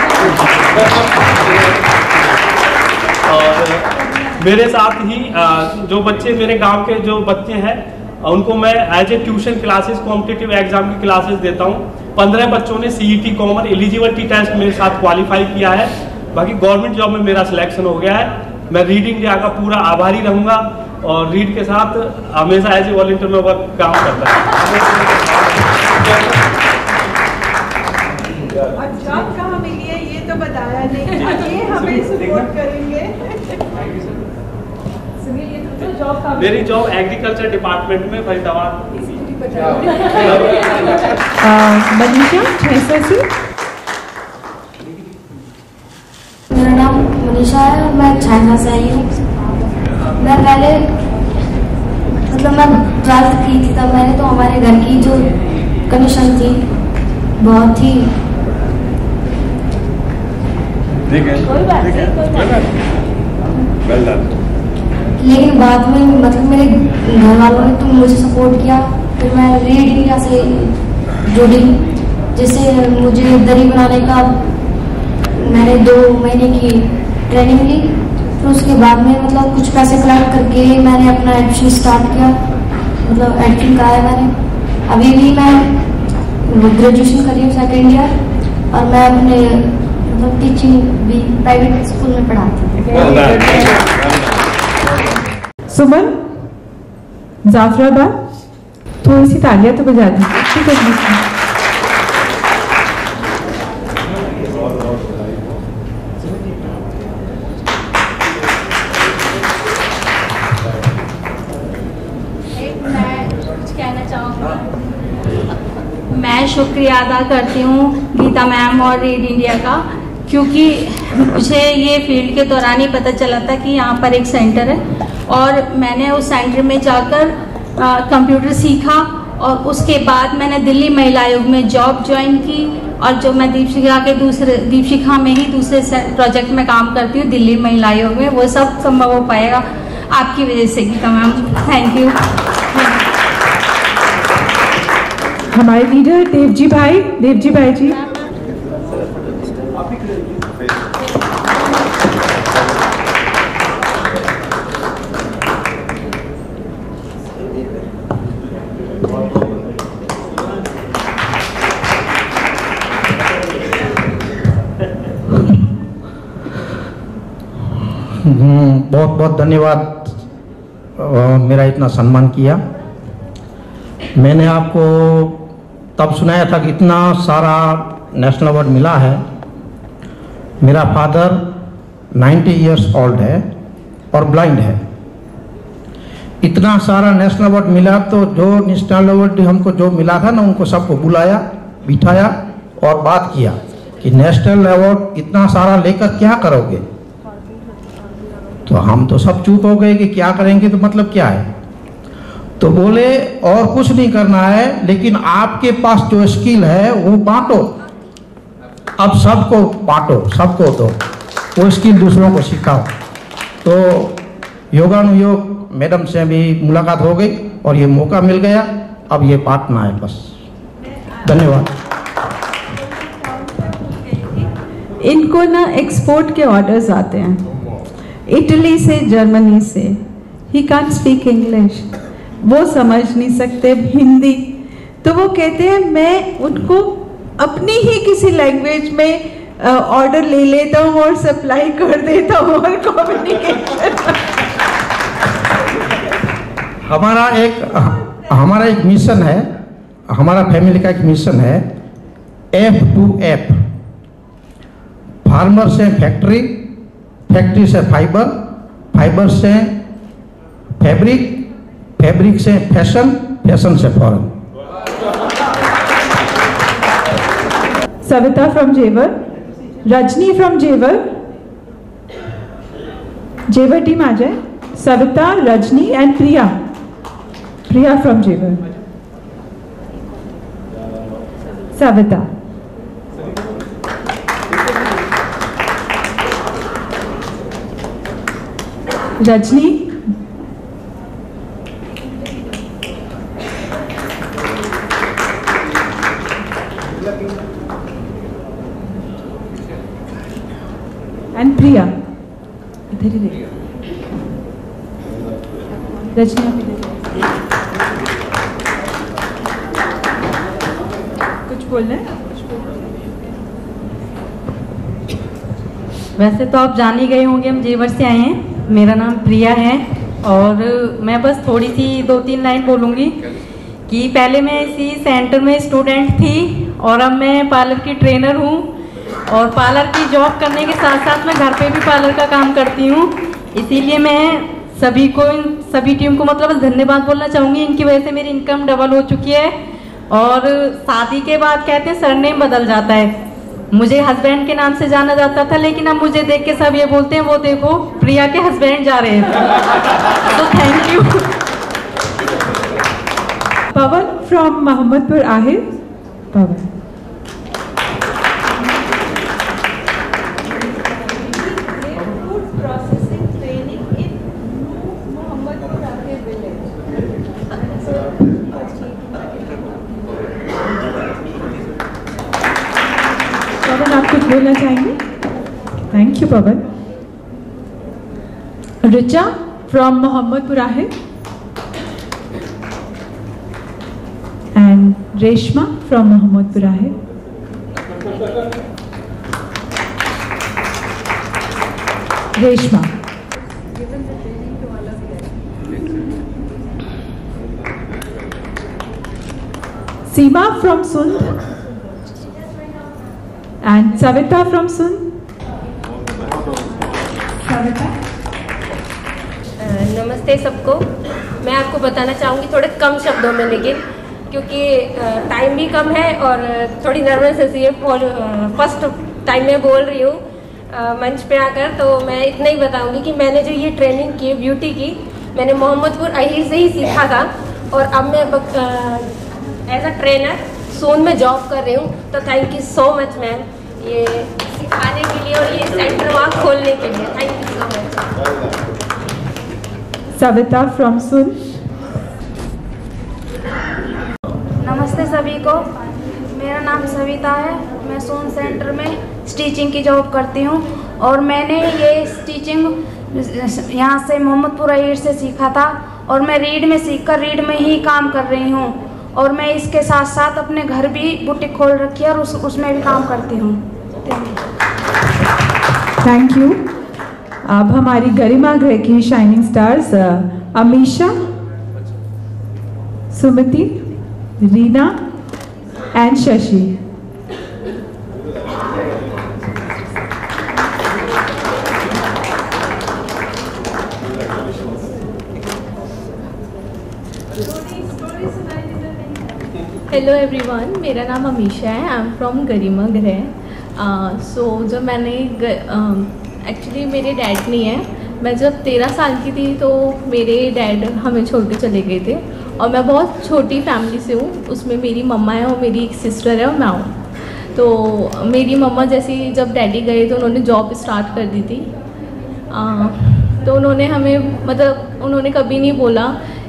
और मेरे साथ ही जो बच्चे मेरे गांव के जो बच्चे हैं उनको मैं as a tuition classes competitive exam की क्लासेस देता हूँ। पंद्रह बच्चों ने सीईटी कॉमन एलिजिबिलिटी टेस्ट मेरे साथ क्वालिफाई किया है, बाकी गवर्नमेंट जॉब में मेरा सिलेक्शन हो गया है। मैं रीड इंडिया का पूरा आभारी रहूंगा और रीड के साथ हमेशा एज ए वॉलंटियर में वर्क काम करता है। और जॉब कहाँ मिली है ये तो बताया नहीं, ये हमें सपोर्ट करेंगे। मेरी जॉब एग्रीकल्चर डिपार्टमेंट में फरीदाबाद। मेरा नाम मनीषा है, मैं झांसा से आई हूँ। मैं पहले मतलब मैं ट्वेल्थ की थी तब मैंने तो हमारे घर की जो कंडीशन थी बहुत ही कोई बात नहीं, कोई बात नहीं। लेकिन बाद में मतलब मेरे घर वालों ने तो मुझे सपोर्ट किया, फिर मैं रीड इंडिया से जुड़ी जिससे मुझे दरी बनाने का मैंने दो महीने की ट्रेनिंग ली। फिर उसके बाद में मतलब कुछ पैसे कलेक्ट करके मैंने अपना एडमिशन स्टार्ट किया, मतलब एडमिशन कराया मैंने। अभी भी मैं ग्रेजुएशन कर रही हूँ सेकेंड ईयर और मैं अपने मतलब टीचिंग भी प्राइवेट स्कूल में पढ़ाती हूँ। सुमन जाफराबाद, थोड़ी सी तालियां तो बजा दीजिए। ठीक है, मैं शुक्रिया अदा करती हूँ गीता मैम और रीड इंडिया का, क्योंकि मुझे ये फील्ड के दौरान ही पता चला था कि यहाँ पर एक सेंटर है और मैंने उस सेंटर में जाकर कंप्यूटर सीखा और उसके बाद मैंने दिल्ली महिला आयोग में जॉब ज्वाइन की और जो मैं दीपशिखा के दूसरे दीपशिखा में ही दूसरे प्रोजेक्ट में काम करती हूँ दिल्ली महिला आयोग में। वो सब संभव हो पाएगा आपकी वजह से गीता मैम, थैंक यू। हमारे लीडर देवजी भाई, देवजी भाई जी। बहुत बहुत धन्यवाद मेरा इतना सम्मान किया। मैंने आपको तब सुनाया था कि इतना सारा नेशनल अवार्ड मिला है। मेरा फादर नब्बे इयर्स ओल्ड है और ब्लाइंड है। इतना सारा नेशनल अवार्ड मिला तो जो नेशनल अवार्ड हमको जो मिला था ना उनको सबको बुलाया, बिठाया और बात किया कि नेशनल अवार्ड इतना सारा लेकर क्या करोगे। तो हम तो सब चुप हो गए कि क्या करेंगे, तो मतलब क्या है। तो बोले और कुछ नहीं करना है, लेकिन आपके पास जो स्किल है वो बांटो, अब सबको बांटो, सबको दो, वो स्किल दूसरों को सिखाओ। तो योगानुयोग मैडम से भी मुलाकात हो गई और ये मौका मिल गया, अब ये बांटना है बस। धन्यवाद। इनको ना एक्सपोर्ट के ऑर्डर्स आते हैं इटली से, जर्मनी से। ही कांट स्पीक इंग्लिश, वो समझ नहीं सकते हिंदी, तो वो कहते हैं मैं उनको अपनी ही किसी लैंग्वेज में ऑर्डर ले लेता हूँ और सप्लाई कर देता हूँ और कम्युनिकेशन। हमारा एक हमारा एक मिशन है, हमारा फैमिली का एक मिशन है, एफ टू एफ। फार्मर से फैक्ट्री, फैक्ट्री से फाइबर, फाइबर से फैब्रिक, फैब्रिक से फैशन, फैशन से foreign. Savita from Jevar, Rajni from Jevar, Jevar team आ जाए, Savita, Rajni and Priya, Priya from Jevar, Savita, Rajni, and Priya, इधर ही देखो, रजनी आप इधर कुछ बोलना है? वैसे तो आप जान ही गए होंगे, हम जेवर से आए हैं। मेरा नाम प्रिया है और मैं बस थोड़ी सी दो तीन लाइन बोलूँगी कि पहले मैं इसी सेंटर में स्टूडेंट थी और अब मैं पार्लर की ट्रेनर हूँ और पार्लर की जॉब करने के साथ साथ मैं घर पे भी पार्लर का काम करती हूँ। इसीलिए मैं सभी को, इन सभी टीम को मतलब धन्यवाद बोलना चाहूँगी। इनकी वजह से मेरी इनकम डबल हो चुकी है और शादी के बाद कहते हैं सरनेम बदल जाता है। मुझे हस्बैंड के नाम से जाना जाता था, लेकिन अब मुझे देख के सब ये बोलते हैं वो देखो प्रिया के हस्बैंड जा रहे हैं। तो thank you. Pawan from Mohammadpur Ahir, Pawan. Pawan आप कुछ बोलना चाहेंगे? Thank you Pawan. Richa from Mohammadpur Ahir and Reshma from Mohammadpur Ahir. Reshma, Seema from Sund and Savita from Sun. Savita. नमस्ते सबको। मैं आपको बताना चाहूँगी थोड़े कम शब्दों में, लेकिन क्योंकि टाइम भी कम है और थोड़ी नर्वस है, फर्स्ट टाइम मैं बोल रही हूँ मंच पे आकर, तो मैं इतना ही बताऊँगी कि मैंने जो ये ट्रेनिंग की ब्यूटी की, मैंने मोहम्मदपुर अहीर से ही सीखा था और अब मैं एज अ ट्रेनर सोन में जॉब कर रही हूँ। तो thank you so much ma'am, ये सिखाने के लिए और ये सेंटर वहाँ खोलने के लिए thank you so much. Savita from Sun. नमस्ते सभी को, मेरा नाम सविता है। मैं सोन सेंटर में स्टिचिंग की जॉब करती हूँ और मैंने ये स्टिचिंग यहाँ से मोहम्मदपुर अहीर से सीखा था और मैं रीड में सीखकर रीड में ही काम कर रही हूँ और मैं इसके साथ साथ अपने घर भी बुटीक खोल रखी है और उस उसमें भी काम करती हूँ। Thank you. अब हमारी गरिमा गृह की shining stars Amisha, Sumati, Reena and Shashi. Hello everyone, मेरा नाम अमीशा है। आई एम फ्रॉम गरिमा गृह। सो जब मैंने एक्चुअली uh, मेरे डैड नहीं है। मैं जब तेरह साल की थी तो मेरे डैड हमें छोड़ के चले गए थे और मैं बहुत छोटी फैमिली से हूँ। उसमें मेरी मम्मा है और मेरी एक सिस्टर है और मैं हूँ। तो मेरी मम्मा जैसे जब डैडी गए तो उन्होंने जॉब स्टार्ट कर दी थी। uh, तो उन्होंने हमें मतलब उन्होंने कभी नहीं बोला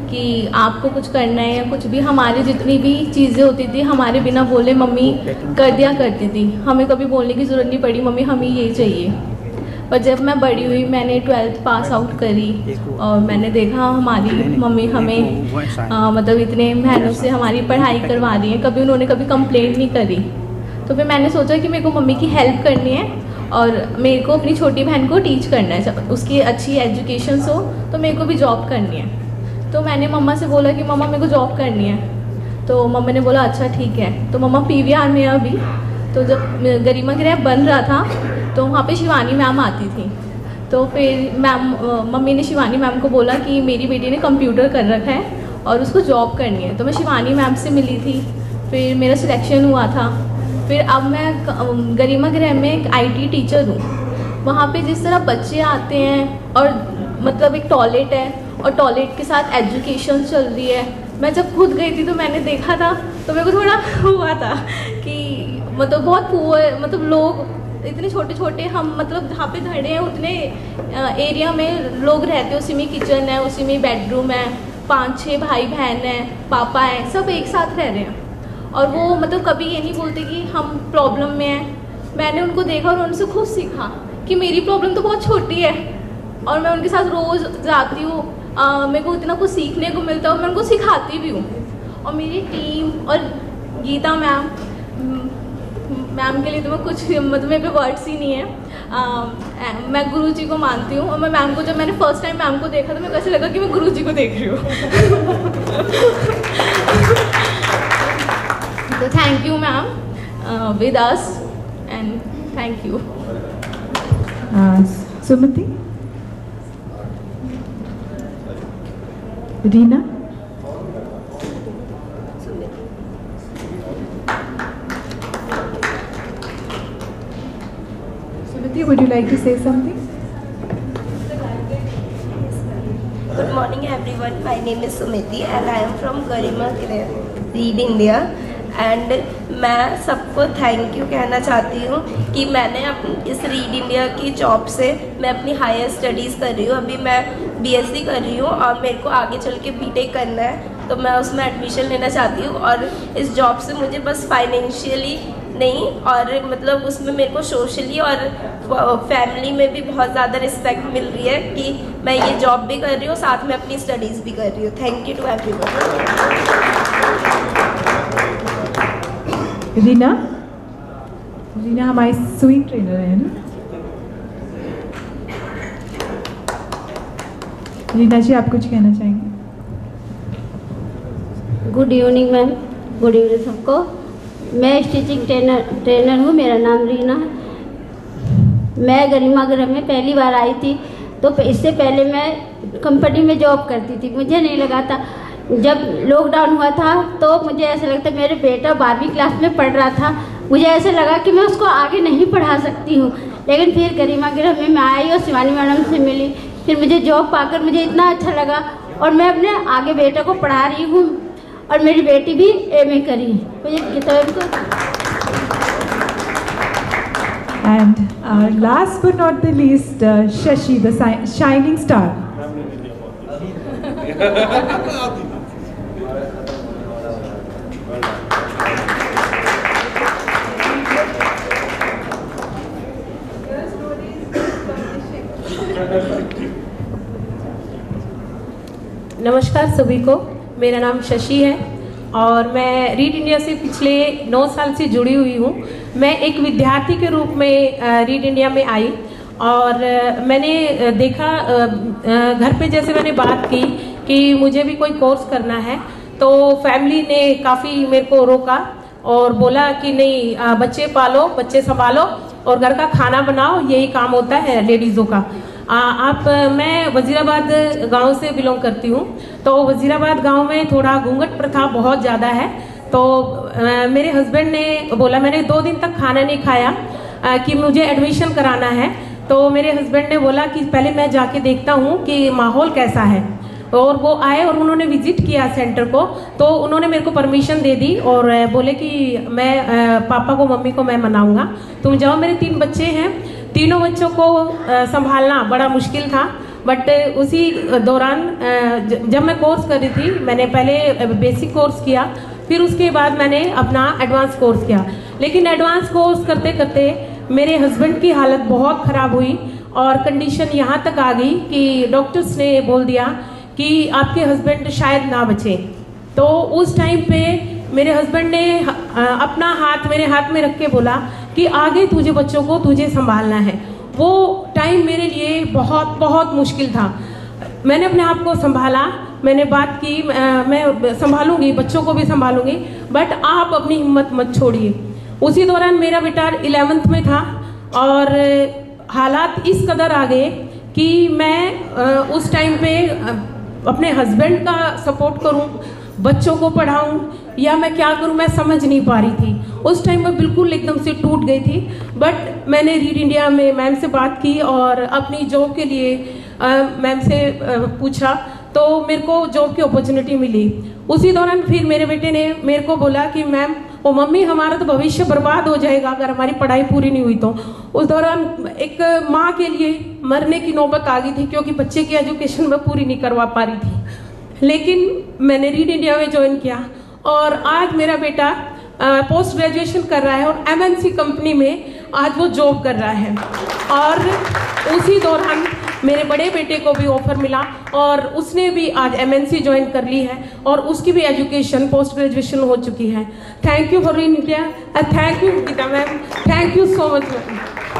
कि आपको कुछ करना है या कुछ भी, हमारी जितनी भी चीज़ें होती थी हमारे बिना बोले मम्मी कर दिया करती थी। हमें कभी बोलने की ज़रूरत नहीं पड़ी मम्मी हमें यही चाहिए। पर जब मैं बड़ी हुई मैंने ट्वेल्थ पास आउट करी और मैंने देखा हमारी मम्मी हमें आ, मतलब इतने मेहनत से हमारी पढ़ाई करवा रही है, कभी उन्होंने कभी कंप्लेंट नहीं करी। तो फिर मैंने सोचा कि मेरे को मम्मी की हेल्प करनी है और मेरे को अपनी छोटी बहन को टीच करना है, उसकी अच्छी एजुकेशन हो तो मेरे को भी जॉब करनी है। तो मैंने मम्मा से बोला कि मम्मा मेरे को जॉब करनी है। तो मम्मा ने बोला अच्छा ठीक है। तो मम्मा पी वी आर में अभी, तो जब गरिमा गृह बन रहा था तो वहाँ पे शिवानी मैम आती थी। तो फिर मैम मम्मी ने शिवानी मैम को बोला कि मेरी बेटी ने कंप्यूटर कर रखा है और उसको जॉब करनी है। तो मैं शिवानी मैम से मिली थी, फिर मेरा सिलेक्शन हुआ था। फिर अब मैं गरिमा गृह में एक आईटी टीचर हूँ। वहाँ पे जिस तरह बच्चे आते हैं और मतलब एक टॉयलेट है और टॉयलेट के साथ एजुकेशन चल रही है। मैं जब खुद गई थी तो मैंने देखा था तो मेरे को थोड़ा हुआ था कि मतलब बहुत पुअर, मतलब लोग इतने छोटे छोटे, हम मतलब जहाँ पे खड़े हैं उतने एरिया में लोग रहते हैं, उसी में किचन है, उसी में बेडरूम है, पाँच छः भाई बहन हैं, पापा हैं, सब एक साथ रह रहे हैं। और वो मतलब कभी ये नहीं बोलते कि हम प्रॉब्लम में हैं। मैंने उनको देखा और उनसे खुद सीखा कि मेरी प्रॉब्लम तो बहुत छोटी है और मैं उनके साथ रोज़ जाती हूँ, मेरे को इतना कुछ सीखने को मिलता है और मैं उनको सिखाती भी हूँ। और मेरी टीम और गीता मैम मैम के लिए तो मैं कुछ मतलब मेरे पे वर्ड्स ही नहीं है। आ, मैं गुरु जी को मानती हूँ और मैं मैम को, जब मैंने फर्स्ट टाइम मैम को देखा तो मेरे को ऐसे लगा कि मैं गुरु जी को देख रही हूँ। तो thank you ma'am with us and thank you. Sumati, Reena, Sumiti, would you like to say something? Good morning everyone. My name is Sumiti and I am from Garima Read India. And मैं सबको थैंक यू कहना चाहती हूँ कि मैंने up इस read India की job से मैं अपनी हायर स्टडीज़ कर रही हूँ। अभी मैं बीएससी कर रही हूँ और मेरे को आगे चल के बीटेक करना है, तो मैं उसमें एडमिशन लेना चाहती हूँ। और इस जॉब से मुझे बस फाइनेंशियली नहीं और मतलब उसमें मेरे को सोशली और फैमिली में भी बहुत ज़्यादा रिस्पेक्ट मिल रही है कि मैं ये जॉब भी कर रही हूँ, साथ में अपनी स्टडीज़ भी कर रही हूँ। Thank you to everyone. Reena, Reena हमारी स्विंग ट्रेनर है ना? रीना जी, आप कुछ कहना चाहेंगे? Good evening ma'am, good evening सबको। मैं स्टिचिंग ट्रेनर ट्रेनर हूँ, मेरा नाम रीना है। मैं गरिमा गृह में पहली बार आई थी, तो इससे पहले मैं कंपनी में जॉब करती थी। मुझे नहीं लगा था, जब लॉकडाउन हुआ था तो मुझे ऐसा लगता, मेरे बेटा बारहवीं क्लास में पढ़ रहा था, मुझे ऐसा लगा कि मैं उसको आगे नहीं पढ़ा सकती हूँ। लेकिन फिर गरिमा गृह में मैं आई और शिवानी मैडम से मिली, फिर मुझे जॉब पाकर मुझे इतना अच्छा लगा और मैं अपने आगे बेटा को पढ़ा रही हूँ और मेरी बेटी भी एम ए करी है। मुझे किताब को And uh, last but not the least, uh, Shashi, the shining star. नमस्कार सभी को, मेरा नाम शशि है और मैं रीड इंडिया से पिछले नौ साल से जुड़ी हुई हूँ। मैं एक विद्यार्थी के रूप में रीड इंडिया में आई और मैंने देखा घर पे, जैसे मैंने बात की कि मुझे भी कोई कोर्स करना है, तो फैमिली ने काफ़ी मेरे को रोका और बोला कि नहीं, बच्चे पालो, बच्चे संभालो और घर का खाना बनाओ, यही काम होता है लेडीज़ों का। आ, आप मैं वजीराबाद गांव से बिलोंग करती हूँ, तो वजीराबाद गांव में थोड़ा घूंघट प्रथा बहुत ज़्यादा है। तो आ, मेरे हस्बैंड ने बोला, मैंने दो दिन तक खाना नहीं खाया आ, कि मुझे एडमिशन कराना है। तो मेरे हस्बैंड ने बोला कि पहले मैं जाके देखता हूँ कि माहौल कैसा है, और वो आए और उन्होंने विजिट किया सेंटर को। तो उन्होंने मेरे को परमिशन दे दी और बोले कि मैं पापा को, मम्मी को मैं मनाऊंगा, तुम जाओ। मेरे तीन बच्चे हैं, तीनों बच्चों को संभालना बड़ा मुश्किल था बट उसी दौरान जब मैं कोर्स कर रही थी, मैंने पहले बेसिक कोर्स किया, फिर उसके बाद मैंने अपना एडवांस कोर्स किया। लेकिन एडवांस कोर्स करते करते मेरे हस्बैंड की हालत बहुत ख़राब हुई और कंडीशन यहाँ तक आ गई कि डॉक्टर्स ने बोल दिया कि आपके हस्बैंड शायद ना बचे। तो उस टाइम पे मेरे हस्बैंड ने अपना हाथ मेरे हाथ में रख के बोला कि आगे तुझे बच्चों को तुझे संभालना है। वो टाइम मेरे लिए बहुत बहुत मुश्किल था। मैंने अपने आप को संभाला, मैंने बात की, मैं संभालूंगी, बच्चों को भी संभालूंगी, बट आप अपनी हिम्मत मत छोड़िए। उसी दौरान मेरा बेटा इलेवेंथ में था और हालात इस कदर आ गए कि मैं उस टाइम पे अपने हस्बैंड का सपोर्ट करूं, बच्चों को पढ़ाऊं या मैं क्या करूं, मैं समझ नहीं पा रही थी। उस टाइम मैं बिल्कुल एकदम से टूट गई थी। बट मैंने रीड इंडिया में मैम से बात की और अपनी जॉब के लिए मैम से आ, पूछा, तो मेरे को जॉब की अपॉर्चुनिटी मिली। उसी दौरान फिर मेरे बेटे ने मेरे को बोला कि मैम ओ मम्मी हमारा तो भविष्य बर्बाद हो जाएगा अगर हमारी पढ़ाई पूरी नहीं हुई तो। उस दौरान एक माँ के लिए मरने की नौबत आ गई थी क्योंकि बच्चे की एजुकेशन मैं पूरी नहीं करवा पा रही थी। लेकिन मैंने रीड इंडिया में ज्वाइन किया और आज मेरा बेटा पोस्ट ग्रेजुएशन कर रहा है और एमएनसी कंपनी में आज वो जॉब कर रहा है। और उसी दौरान मेरे बड़े बेटे को भी ऑफर मिला और उसने भी आज एमएनसी ज्वाइन कर ली है और उसकी भी एजुकेशन पोस्ट ग्रेजुएशन हो चुकी है। Thank you for read India and thank you Geeta ma'am, thank you so much ma'am.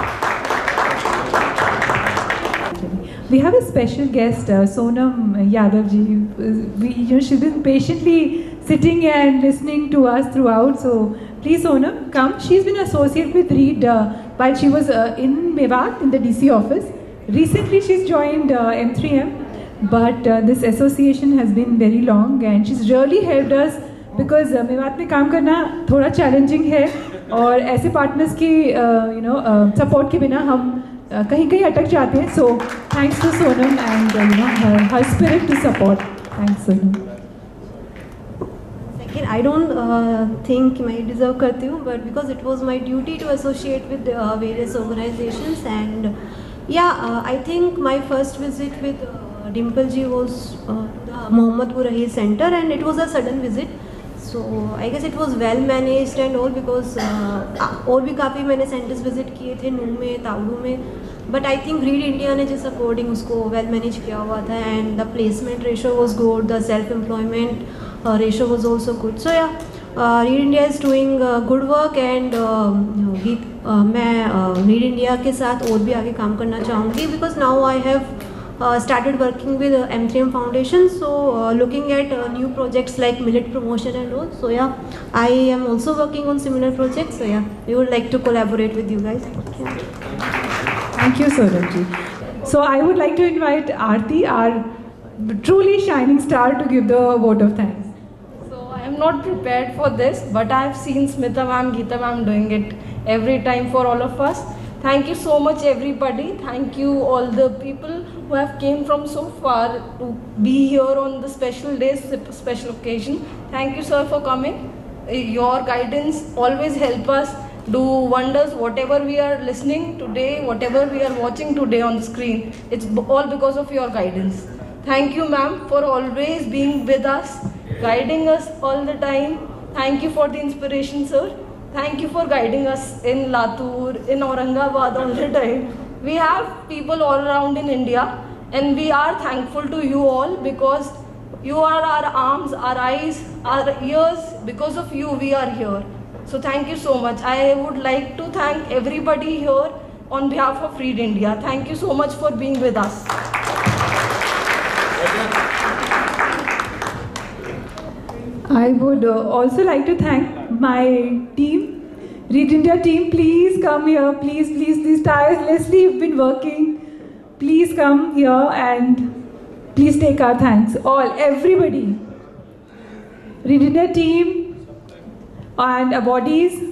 We have a special guest, uh, Sonam Yadav ji. We, you know, she's been patiently sitting and listening to us throughout. So please, Sonam, come. She's been associate with Reed uh, while she was uh, in Mewat in the D C office. Recently, she's joined uh, M three M, but uh, this association has been very long, and she's really helped us because uh, Mewat में काम करना थोड़ा challenging है और ऐसे partners की uh, you know uh, support के बिना हम Uh, कहीं कहीं अटक जाते हैं. So thanks to Sonam and uh, you know her, her spirit to support. Thanks Sonam. Second, I don't uh, think मैं deserve करती हूँ, but because it was my duty to associate with uh, various organizations and yeah, uh, I think my first visit with uh, Dimple ji was uh, the Mohammadpur Raheel Center and it was a sudden visit. So I guess it was well managed and all because uh, और भी काफ़ी मैंने centres visit किए थे नूह में, तावड़ू में, but I think read India ने जिस अकॉर्डिंग उसको वेल मैनेज किया हुआ था and the placement ratio was good, the self employment ratio was also good. So yeah read India is doing good work and मैं रीड इंडिया के साथ और भी आगे काम करना चाहूँगी because now I have Uh, started working with uh, M three M Foundation, so uh, looking at uh, new projects like millet promotion and all. So yeah, I am also working on similar projects. So yeah, we would like to collaborate with you guys. Thank you. Thank you, Sonam ji. So I would like to invite Aarti, our truly shining star, to give the vote of thanks. So I am not prepared for this, but I have seen Smita ma'am, Geeta ma'am doing it every time for all of us. Thank you so much everybody. Thank you all the people who have came from so far to be here on the special day, special occasion. Thank you sir for coming. Your guidance always help us do wonders. Whatever we are listening today, whatever we are watching today on the screen, it's all because of your guidance. Thank you ma'am for always being with us, guiding us all the time. Thank you for the inspiration sir. Thank you for guiding us in Latur, in Aurangabad all the time. We have people all around in India and we are thankful to you all because you are our arms, our eyes, our ears. Because of you we are here. So thank you so much. I would like to thank everybody here on behalf of Read India. Thank you so much for being with us. I would uh, also like to thank my team, Read India team. Please come here, please, please, please. Tirelessly you've been working. Please come here and please take our thanks. All, everybody. Read India team and our bodies.